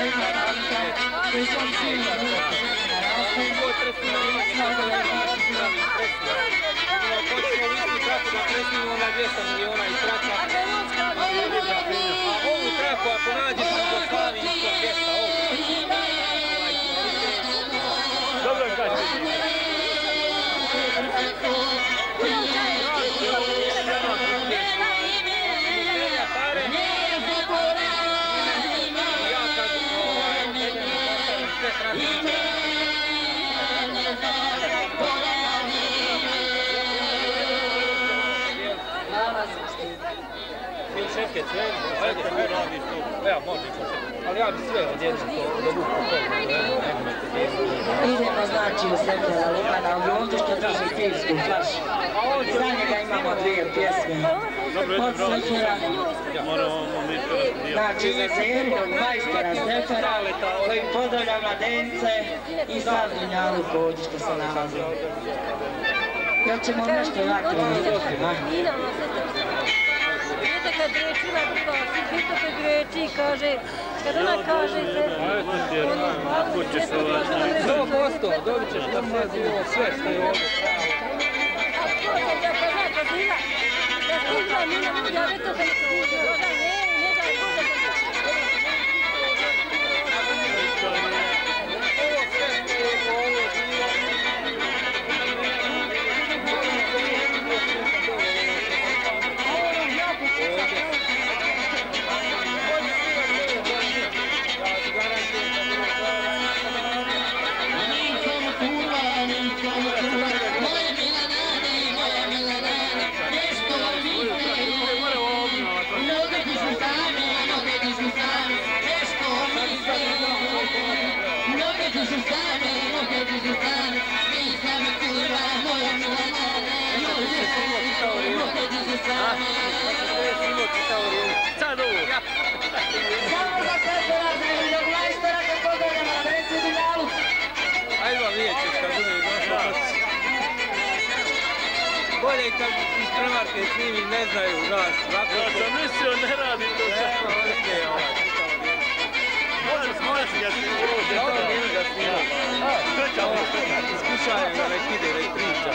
ima Danka, koji sam sinu društvo na raste. Ona dvjesto miliona i traka. A ovu traku ako nađeš u Jugoslaviji isto dvjesto ovu. Dobro kaži. Šefke sve, ajde sve radiš to. Evo, može ali ja bi sve odjedno to da vuku koliko. Idemo znači u Sekera Lukana u Ljomđu što drži pivsku flašu. Za njega imamo dvije pjesme. Od Sekera, znači za Serijog majstora Sekera, koji pozdravlja mladence i sav Dunjaluk ovdje što se nalazi. Jel ćemo nešto ovako vidjeti, ha? Kad rečila bila, si pito kad reči, kaže, kad ona kaže se, ono hvala, ne znam sto posto, dobit ćeš da pazi ovo sve što je ovdje pravo. A ko sam da pa zna, kad bila, da stigla mi na ja ne to da se uđe, ona ne, ne da je bolje da se Samo za Sekera Zemljog majstora kad pozdravlja mladence Dunjaluk. Ajde vam vidjet ćeš kad bude došla. Bolje kad iz premarke snimi ne znaju, znaš. Ja sam mislio ne radim to sad. Evo, ide ovaj. Moraš ga snimati. Ja ovo nije ga snimati. Srećamo, srećamo. Iskušajem ga nek ide, nek priča.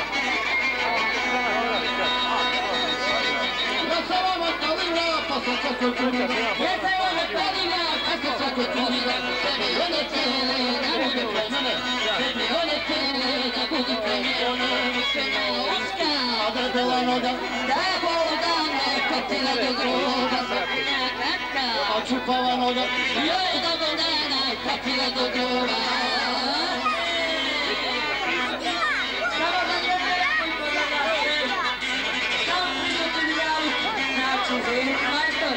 Očupavanoga, joj da do dana, patila do groba. Samo za Sekera Samo prijatelj Dunjaluk. Znači, Zemljog majstor.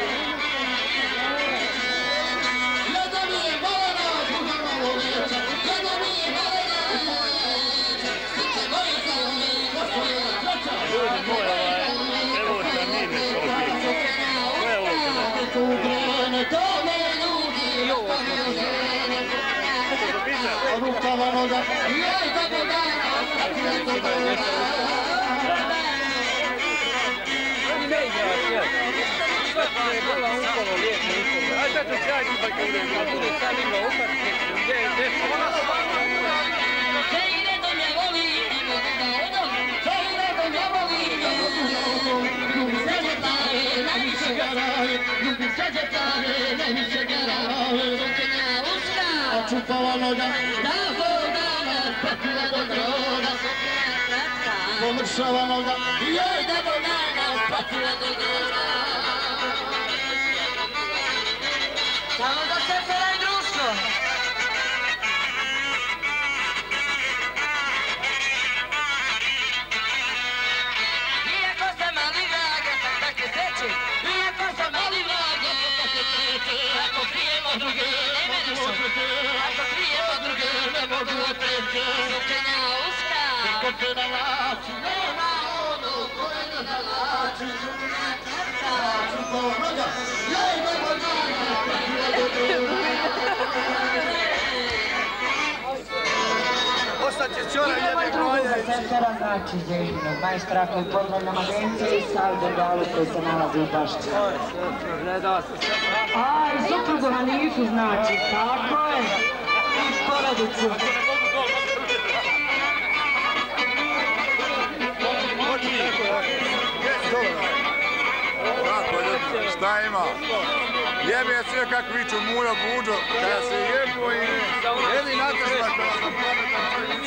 Jada mi je volena, druga malo veća, jada mi je volena. Srce moje za ome, gospodje, zrača. Ljudi moji, ovaj, evo sam mine šoki. Sve je ovo kada. Tu grene, to me ljudi, pa mi žene. Očupavanoga, joj da do dana, patila do groba. Ne igraš, jel? Sve je bila upravo lijepo, upravo. Ajde, sad ću sjajti pa kad budem. A bude sad ima utakmicu, gdje je nešto. Fejre do me voli, ne mogu da odam. Fejre do me voli, ne mogu da odam. Ljubim sreće plave, najviše garave. Ljubim sreće plave, najviše garave. Rukenja uska, očupavanoga, da do dana, patila do groba. Rukenja kratka, pomršavanoga, joj da do dana, patila do groba. Samo za Sekera i društvo. Iako sam mali vrag, ja sam takve sreće. Iako sam mali vrag, ja sam takve sreće. Ako prijemo druge, ne mene šopete. Ako prijemo druge, ne mogu otreće. Sukenja uska, ko te nalači, nema ono koje ne nalači. Sukenja kratka, čupao noga, joj da bodana, patila do groba. Ostaće čora jedne konja i Šefera, znači Đehinog majstora koji pozdravljam agenciju i Savde Galu koji se nalazi u Bašći. A, i suprugu Hanifu znači, tako je, i porodicu. Tako ljudi, šta ima? Jebe sve kako viču Mujo Buđo, kada se jebo i jedi natržba kada sam pametan čovjek.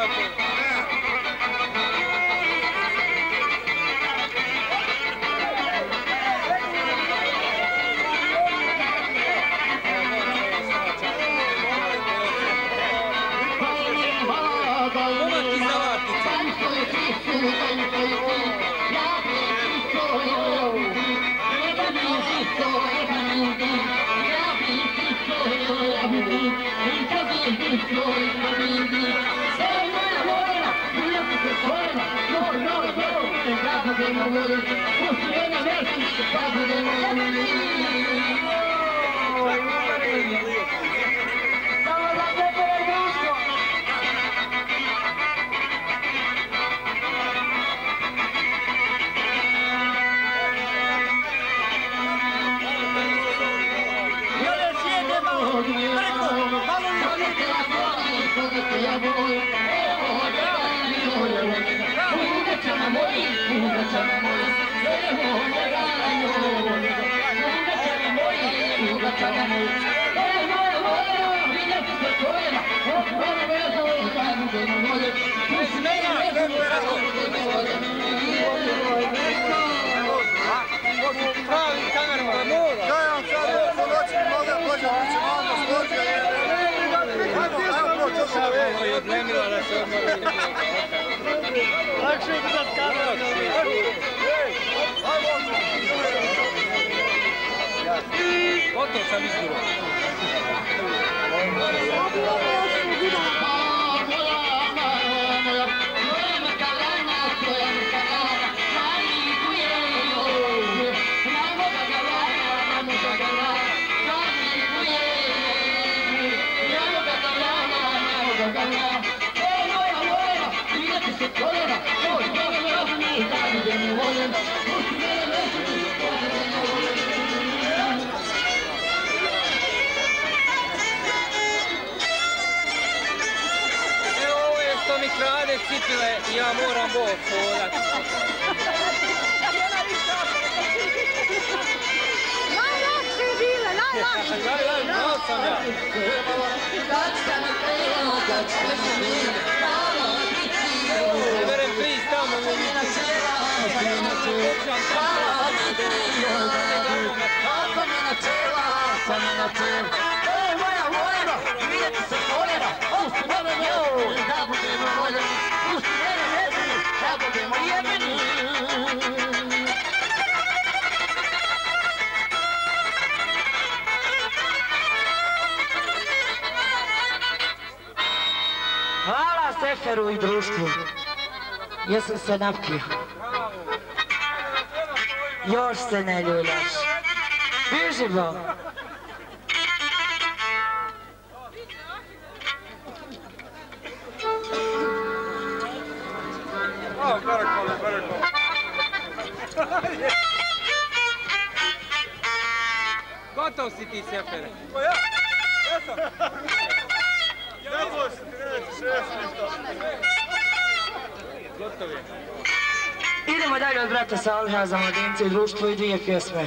Gotov sam izgurao. Krade cipile i ja moram bok hodat. Najlakše je bile, najlakše. Znao sam ja. Ne verem priz tamo. Hvala Seferu i društvu. Jesam se napio. Još se ne ljuljaš. Bižimo. Gotov si ti, Sefere. Pa ja? Ja sam. Ja boj se ti neći šest ništa. Gotov je. Idemo dalje od brata Saliha za mladince i društvo i dvije pjesme.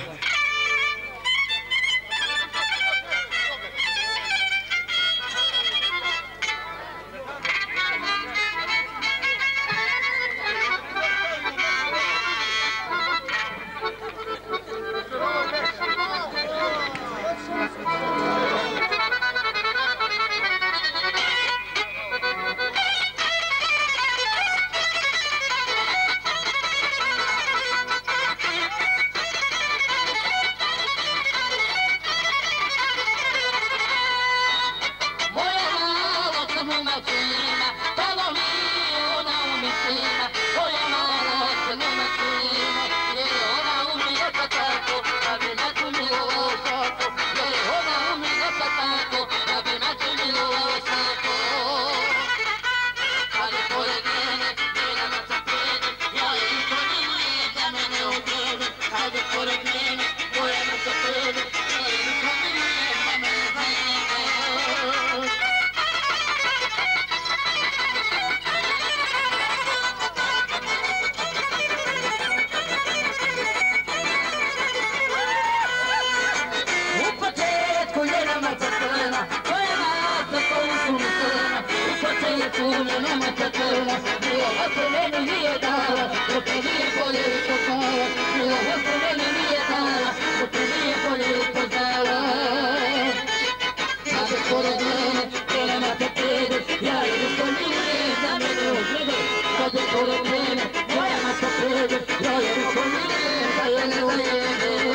je kume, nama čekala, bilo vatro meni nije dala, dok me nije bolje upoznala, bilo vatro meni nije dala, dok me nije bolje upoznala. Sad je pored mene, kolena te pede, ja jedu što milije, na mene ugledaj. Sad je pored mene, moja matka pede, ja jedu što milije, da je ne ujede.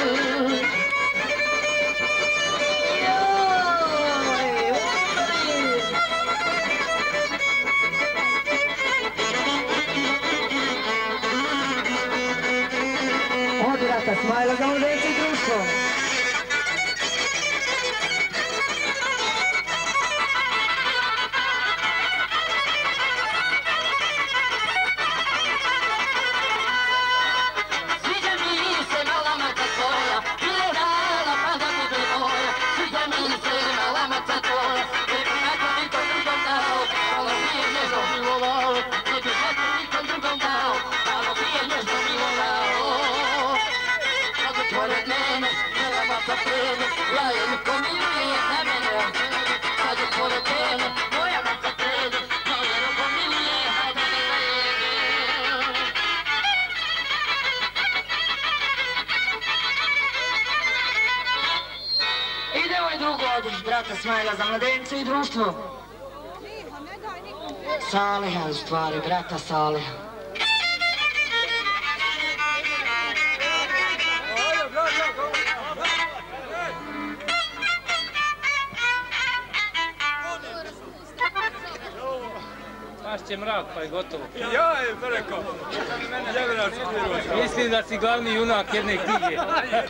Smajla za Mladenci društvo. Sviđa mi se mala maca tvoja, bile dala pa da bude moja. Sviđa mi se mala maca tvoja, ne bi neko nikom drugom dao, malo bi je nešto milovao. Ne bi neko nikom drugom dao, malo bi je nešto milovao. Pored mene, mela maca prene, ja je niko milije na mene. Sad je pored mene, moja maca prene, ja je niko milije, hajde ne zajede. Idemo i drugo od brata Smajla za Mladence i društvo. Saleha u stvari, brata Saleha. Pašće mrak pa je gotovo. Ja je rekao, ja vjerujem što vjerujem. Mislim da si glavni junak jedne knjige.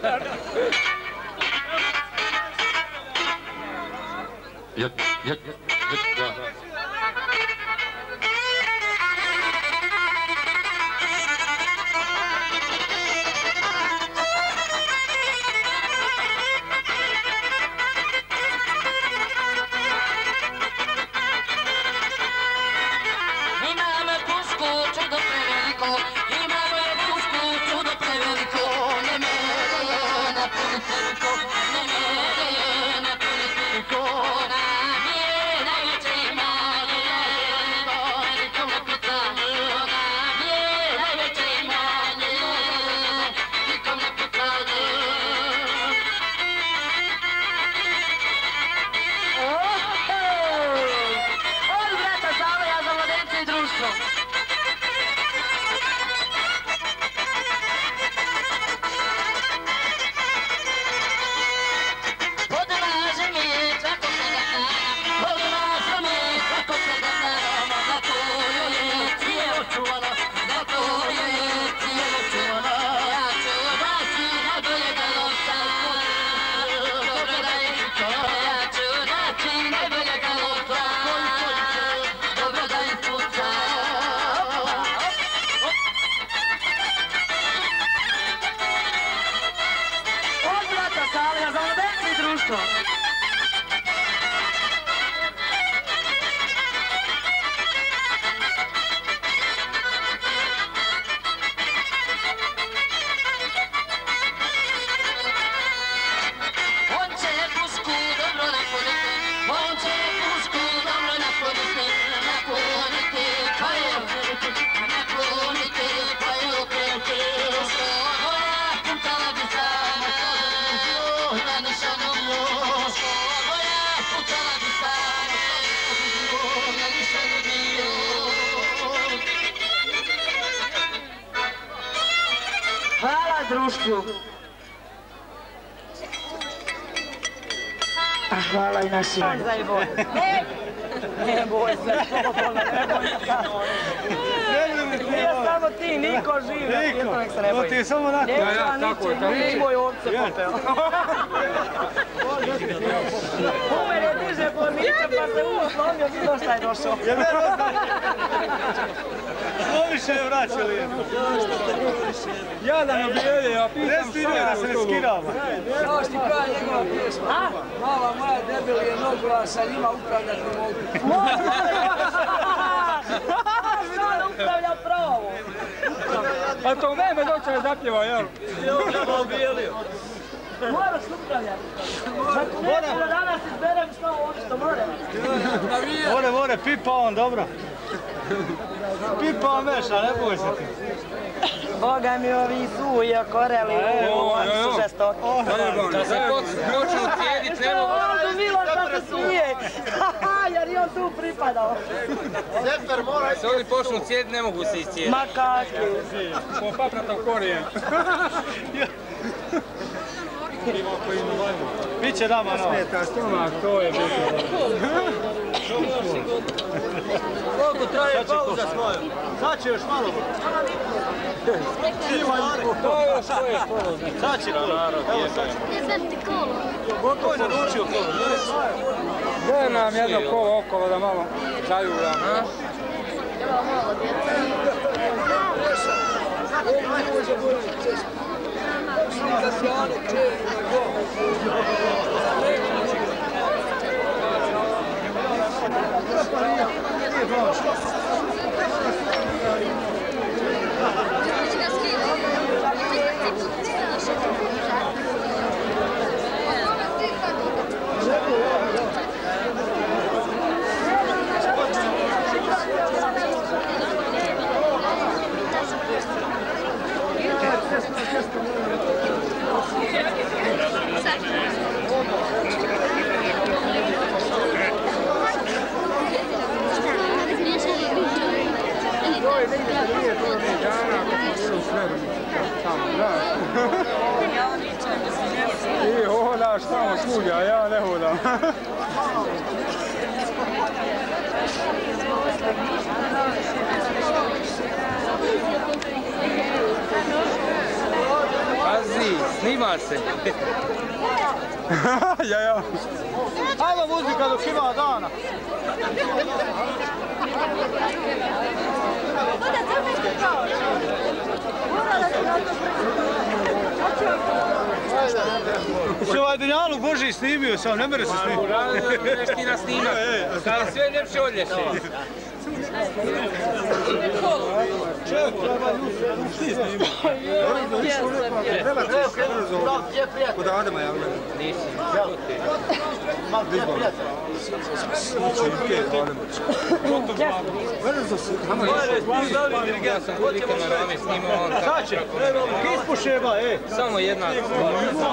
Jep, jep, jep, da. društvu. A hvala i našim. Ne, ne boj se, ne boj se. Nije samo ti, niko živi. Niko, to ti je samo nakon. Nema niče, nič moj ovce popeo. Umer je diže po niče, pa se umo slomio, ti došta je došao. Je vero? Sloviše je vraćali. Jadan objelje, ja pitam sve da se ne skiramo. Znaš ti koja je njegova pjesma? Mala moja debeli je nogu, a sa njima upravljati ne mogu. Sada upravlja pravo. A to mene doće ne zapjeva, jel? Ja objelio. Moraš upravljati. Ako nećemo danas izberem što ovo što moram. More, more. more pipa on, dobro. Pipa on meša, ne boj se ti. Boga mi ovi suje, koreli, oni su žestoki. Da se počnu cijedit, ne mogu... Ono su bilo što se suje, jer je on tu pripadao. Da se oni počnu cijedit, ne mogu se iscijediti. Ma kakvi. Po paprata u korijen. Biće nama no. Smeta stomak, to je bitno. Koliko traje pauza s mojom? Sad će još malo. To je još koje kolo. Sad će narod. Evo sad će. Ne znam ti kolo. Ko je naručio kolo? Daj nam jedno kolo okolo da malo zajuram. Evo malo djeca. Ti hodaš tamo svugdje, a ja ne hodam. Pazi, snima se. Ja, ja. Ajmo muzika dok ima dana. Što ovaj Dunjaluk Boži snimio sam, ne mere se snimio. Neš ti nas snimat, kada sve ljepše odlješe. Čovjek treba ti snimio. Treba ti snimio. Kod Adama javljaju. Nisi. Malo prijatelj. Ja sam velika na rame snimao, on tako preko me. Ispuševa, ej. Samo jedna stvar.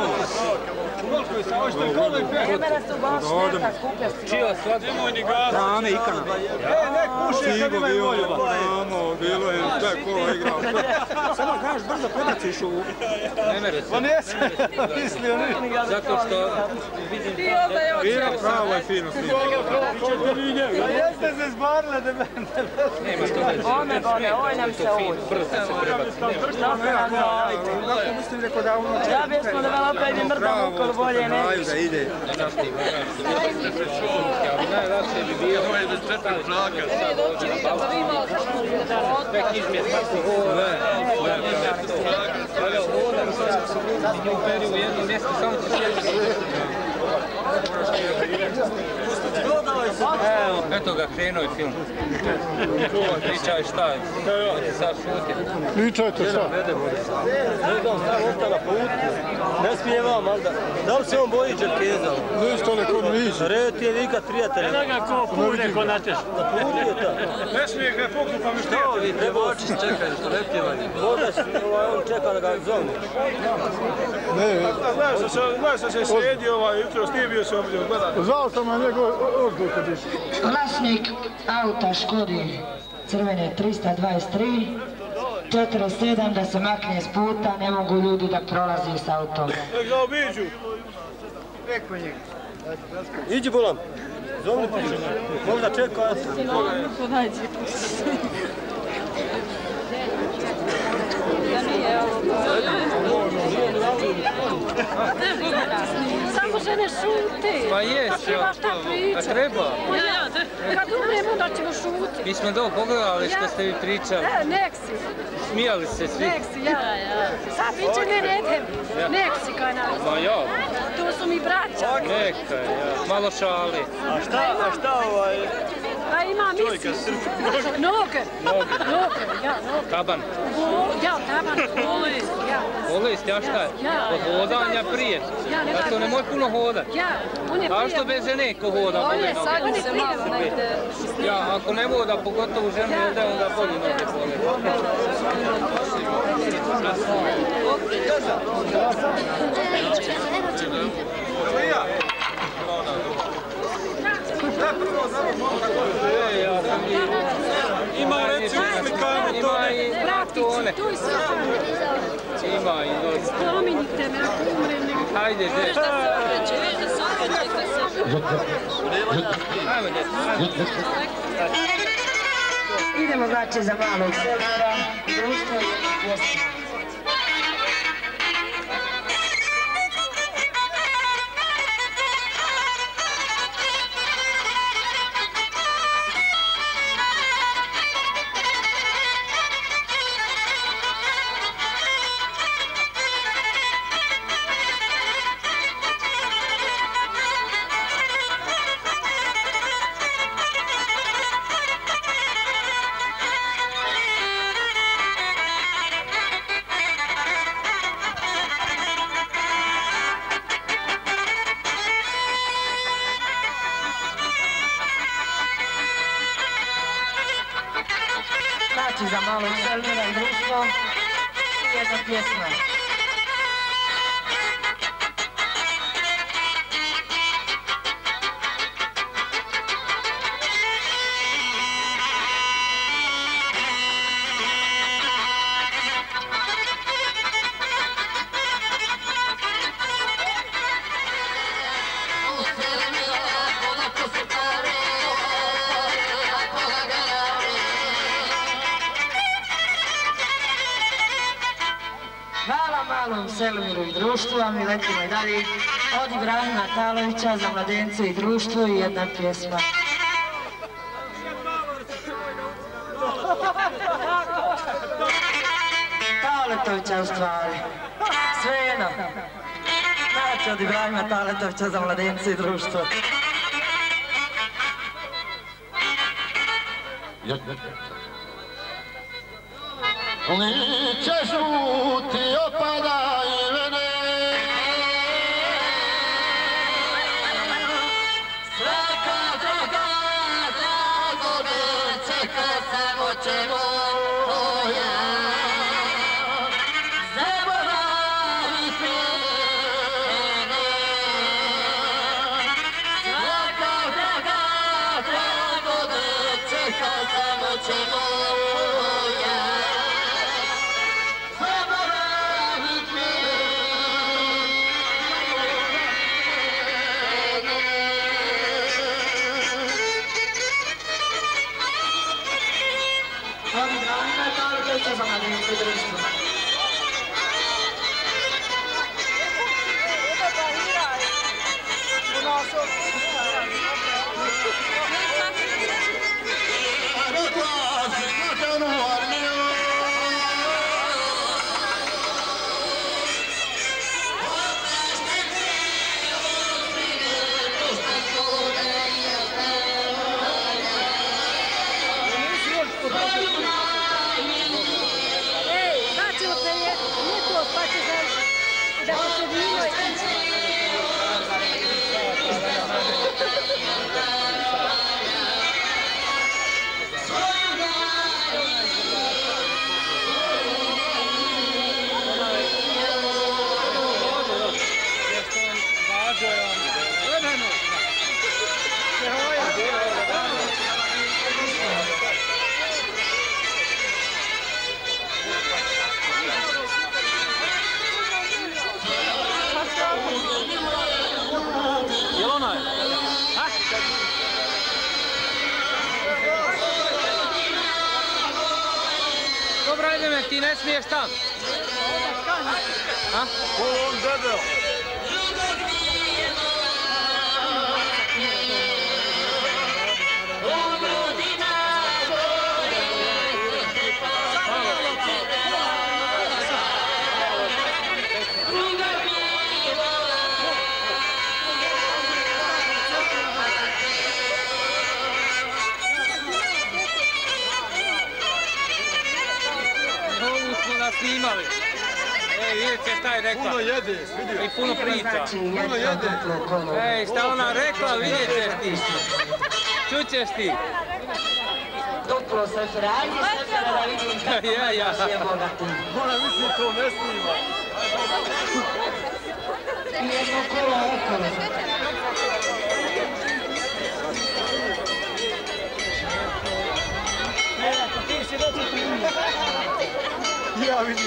Vremena su baš neka skuplja stvar. Čija svat? Nemoj ni gasa. Rame, ikana. Ej, nek puše, kad imaju volju. Tamo, bilo je taj kola igrao. Samo kažeš brzo prebaciš u... Ne mere se. Pa nese, mislio ni. Zato što vidim tam djeca. Vira pravo je fino snimio. Jeste se zbarile da me... Nema to veze. Ome bone, oj nam se uđe. Brzo se prebaci. Dobro nam zovite. Kako mislim rekao da ono... Ja bismo da vam opet bi mrdam ukol bolje ne. Da ide. Najlakše bi bio da četiri plaka sad ovdje na balkonu. Tek izmjet kako hoda. Ali hodam sad i nju peri u jedno mjesto, samo ću sjediti. Eto ga, krenuo je film. Pričaj šta je. Sad šutiti. Pričajte šta? Ne znam, sam ostala po utku. Ne smije vam, ali da... Da li se on boji Čerkeza? Ništa ne kod niđe. Red ti je vikat prijatelja. Ne ga ko pune ko nateš. Da putuje ta. Ne smije ga poklu pa mi što Što vi, treba oči čekaju, što ne pjevanje. Vodaš, on čeka da ga zovne. Ne, Znaš sam se sjedio ovaj jutro, snimio se ovdje, gledaj. zvao sam na njegov odgovor kad iš. Vlasnik auta Škodi crvene trista dvadeset tri, četrdeset sedam da se makne s puta, ne mogu ljudi da prolazi s autom. Nek ga obiđu. Rekao njega. Iđi bolam. Zovni ti. Možda čeka. Samo žene šute. Pa jes, ja. A treba. Kad umremo da ćemo šuti. Mi smo dobro pogledali što ste vi pričali. E, nek si. Smijali se svi. Nek si, ja. Sad piće ne redem. Nek si kaj nas. Ma ja. To su mi braća. Neka, ja. Malo šali. A šta, a šta ovaj... A ima misiju. Noge. Noge, ja, noge. Taban. Ja, taban, bolest, ja. Bolest, jašta je? Od hodanja prije. Zato ne može puno hodat. Ja, on je prije. A što bez žene ko hoda? On je sad se malo negde. Ja, ako ne voda, pogotovo žene, onda bolje noge bole. Ima reci uslikajmo to. Bratkici, tu i sve. Ima i dosta. Spominjite me, ako umrem nego. Hajde, gdje? Šta se okreće, već da se okreće kad se... Hajmo, gdje? Idemo znači za malog Selvera, društvo i pjesma. Znači za malog Selvera i društvo i jedna pjesma. Hvala malom Selmiru i društvu, a mi letimo i dalje od Ibrahima Talovića za mladence i društvo i jedna pjesma. Taletovića u stvari. Sve jedno. Znači od Ibrahima Taletovića za mladence i društvo. Liče žuti opada i vene, svaka druga zagode čeka samo ćemo tvoja. Zaboravi mene, svaka druga zagode čeka samo ćemo tvoja. Za mladence i društvo. Dobro, ajde me, ti ne smiješ tam. A? Ko on debel? snimali. Ej, vidjet će šta je rekla. Puno jedeš, vidi. I puno priča. Puno jedeš. Ej, šta ona rekla, vidjet ćeš ti. Čućeš ti. Duplo se franje, sve da vidim kako ja, ja. je bogati. Ona misli to ne snima. I jedno kolo okolo. Ja vidim.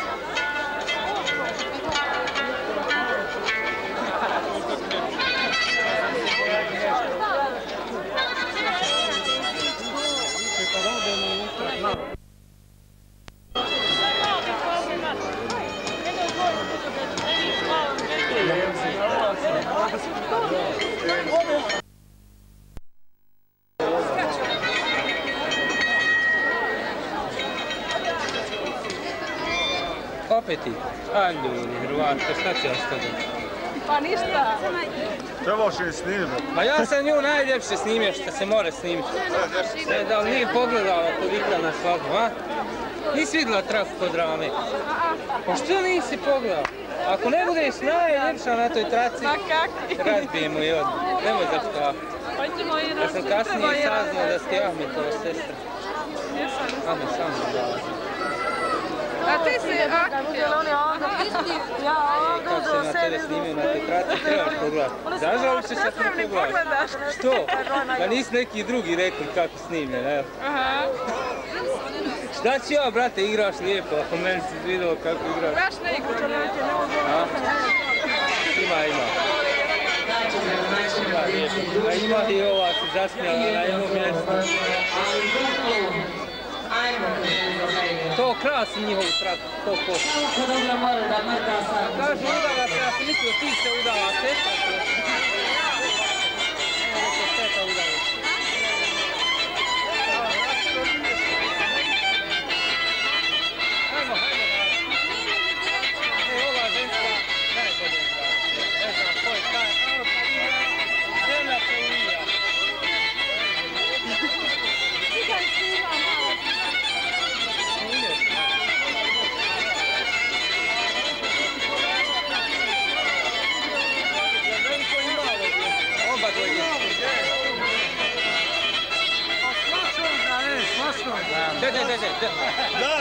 Opet ti. A ljudi, Hrvatska, šta će ostati? Pa ništa. Trebaš je snimati. Ma ja sam nju najljepše snimio što se more snimiti. Ne, da li nije pogledala kolika na svadbu, a? Nisi vidjela traku kod Rame? Pa što nisi pogledala? Ako ne budeš najljepša na toj traci, razbijemo i odmah. Nemoj zaštavati. Ja sam kasnije saznao da ste Ahmetova sestra. Ame, samo da. A ti si Ahmed. Kako sam na tebe snimio na toj traci, trebaš pogledati. Zažalit ćeš ako ne pogledaš. Što? Da nisi neki drugi rekli kako snimljen, evo. Šta ću ja, brate, igraš lijepo, ako meni si vidio kako igraš. Baš ne igram. Ima, ima. Ima lijepo. A ima i ova se zasmijala na jednom mjestu. To krasi njihovu traku, to posto. Kažu udala se, ja sam mislio ti se udala, teta se. Teta udala. Hajmo, hajmo. E, ova ženska najbolje zdrava. Ne znam ko je taj. Zemlja se uvija. Oba dvoje. De, de, de, de. Da.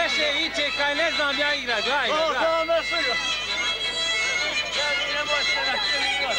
meše viče kaj ne znam ja igrat, ajde, gledaj. gledaj. Ovo meše igrat. Gledaj, ne možete na cijeli igrat.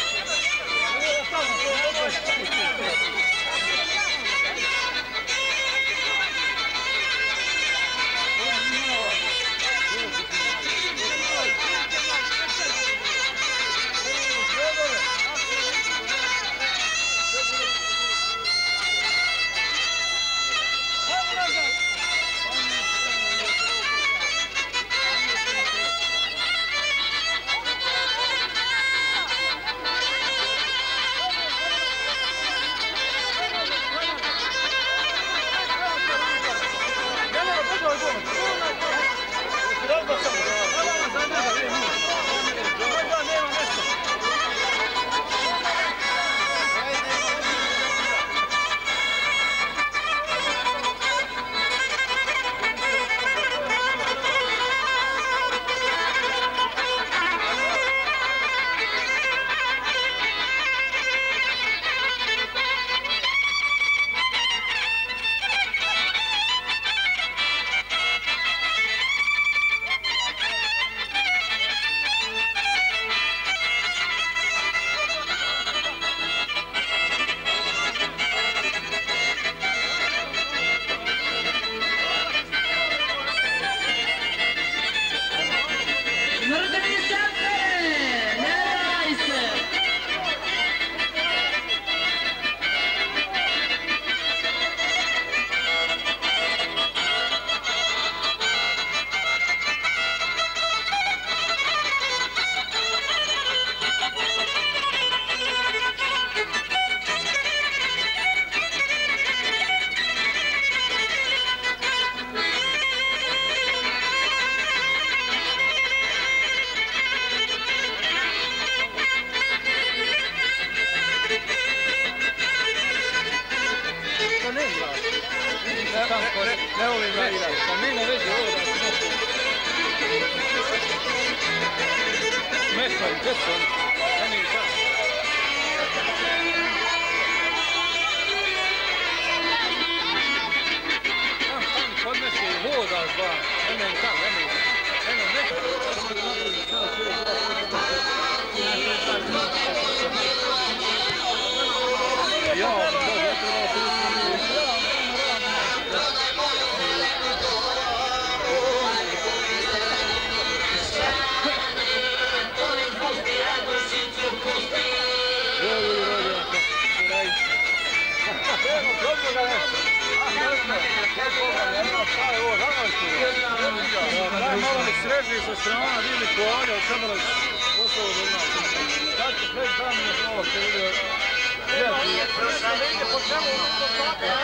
Ne volim da igram, pa nema veze ovo da se nosi. Mešam, gdje su oni? Oni i tamo. Tam, tam, kod me se voda zba. Eno tam, eno, eno, ne. Ja, to je trebalo pustiti. Malo nek sreži sa strana, vidi koalja, od sada nas poslao do nas. Sad ću pred dan na ovo se vidio. Da vidi po čemu to tako.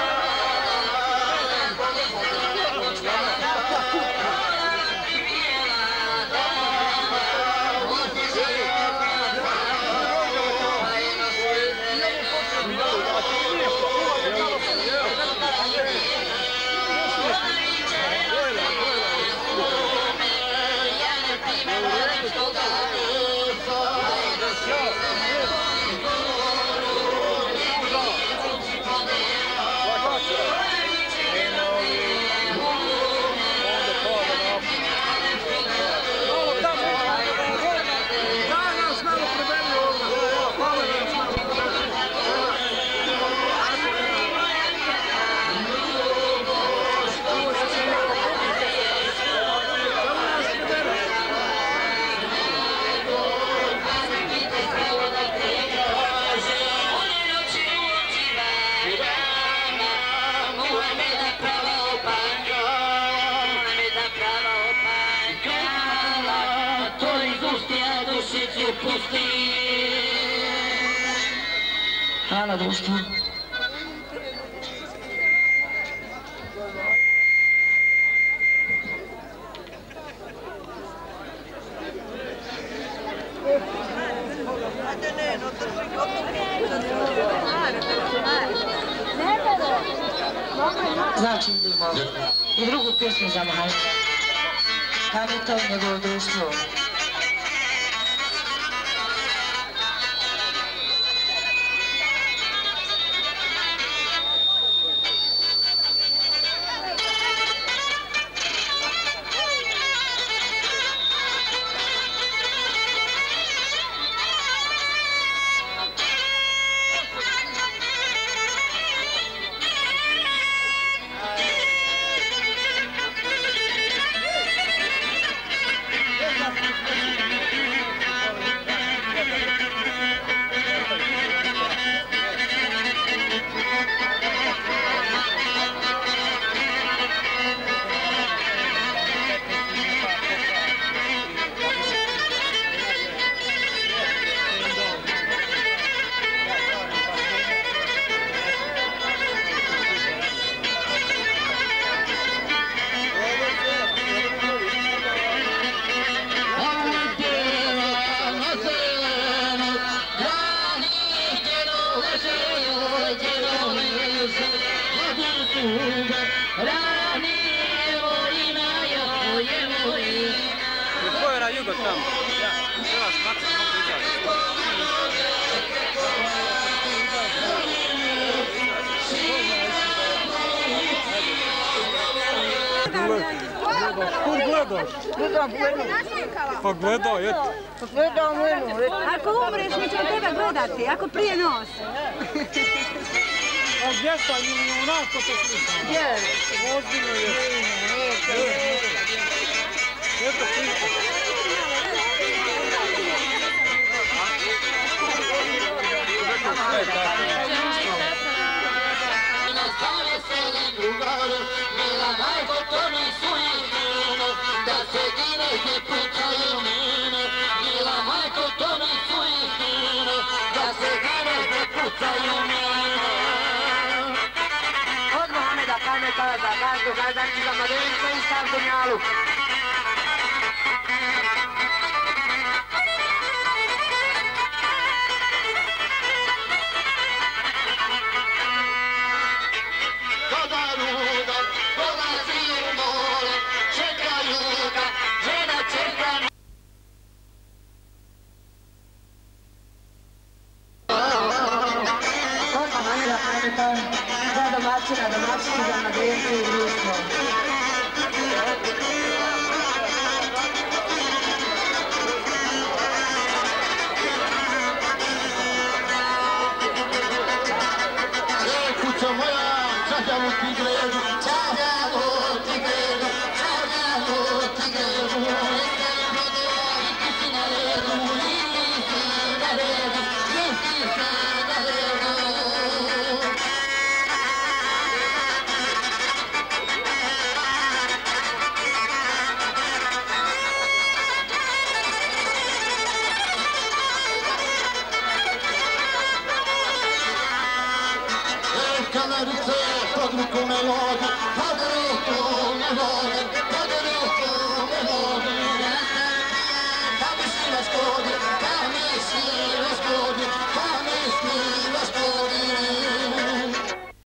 Hvala društvu. Znači idemo i drugu pjesmu za Mahajda. Tam je to njegovo društvo. druga, rani evo ima jo evo i. Pojera Jugo tamo, ja, treba smaksa, mogu izaći. Kud gledaš? Gledam Vujnu. Pa gledao, eto. Pa gledam Vujnu. Ako umreš, mi ćemo tebe gledati, ako prije nos. A gdje sam ili u nas ko te sluša? Gdje? Ozbiljno je. Eto slika. Mila majko, to nisu istine, da se dinežne pucaju mine. Mila majko, to nisu istine, da se dinežne pucaju mine. Od Mohameda Kameta za gazdu gazdanci za Mladenicu i Stav Dunjalu. Za domaćina, domaćina za Mladencu i društvo. Kuća moja, čađavu ti gredu, čađavu ti gredu, čađavu ti gredu. Ti si na redu, ti si na redu, ti si na redu. Kalerice, pod ruku me vodi, pod ruku me vodi, pod ruku me vodi. Pa misli vas godi, pa misli vas godi, pa misli vas godi.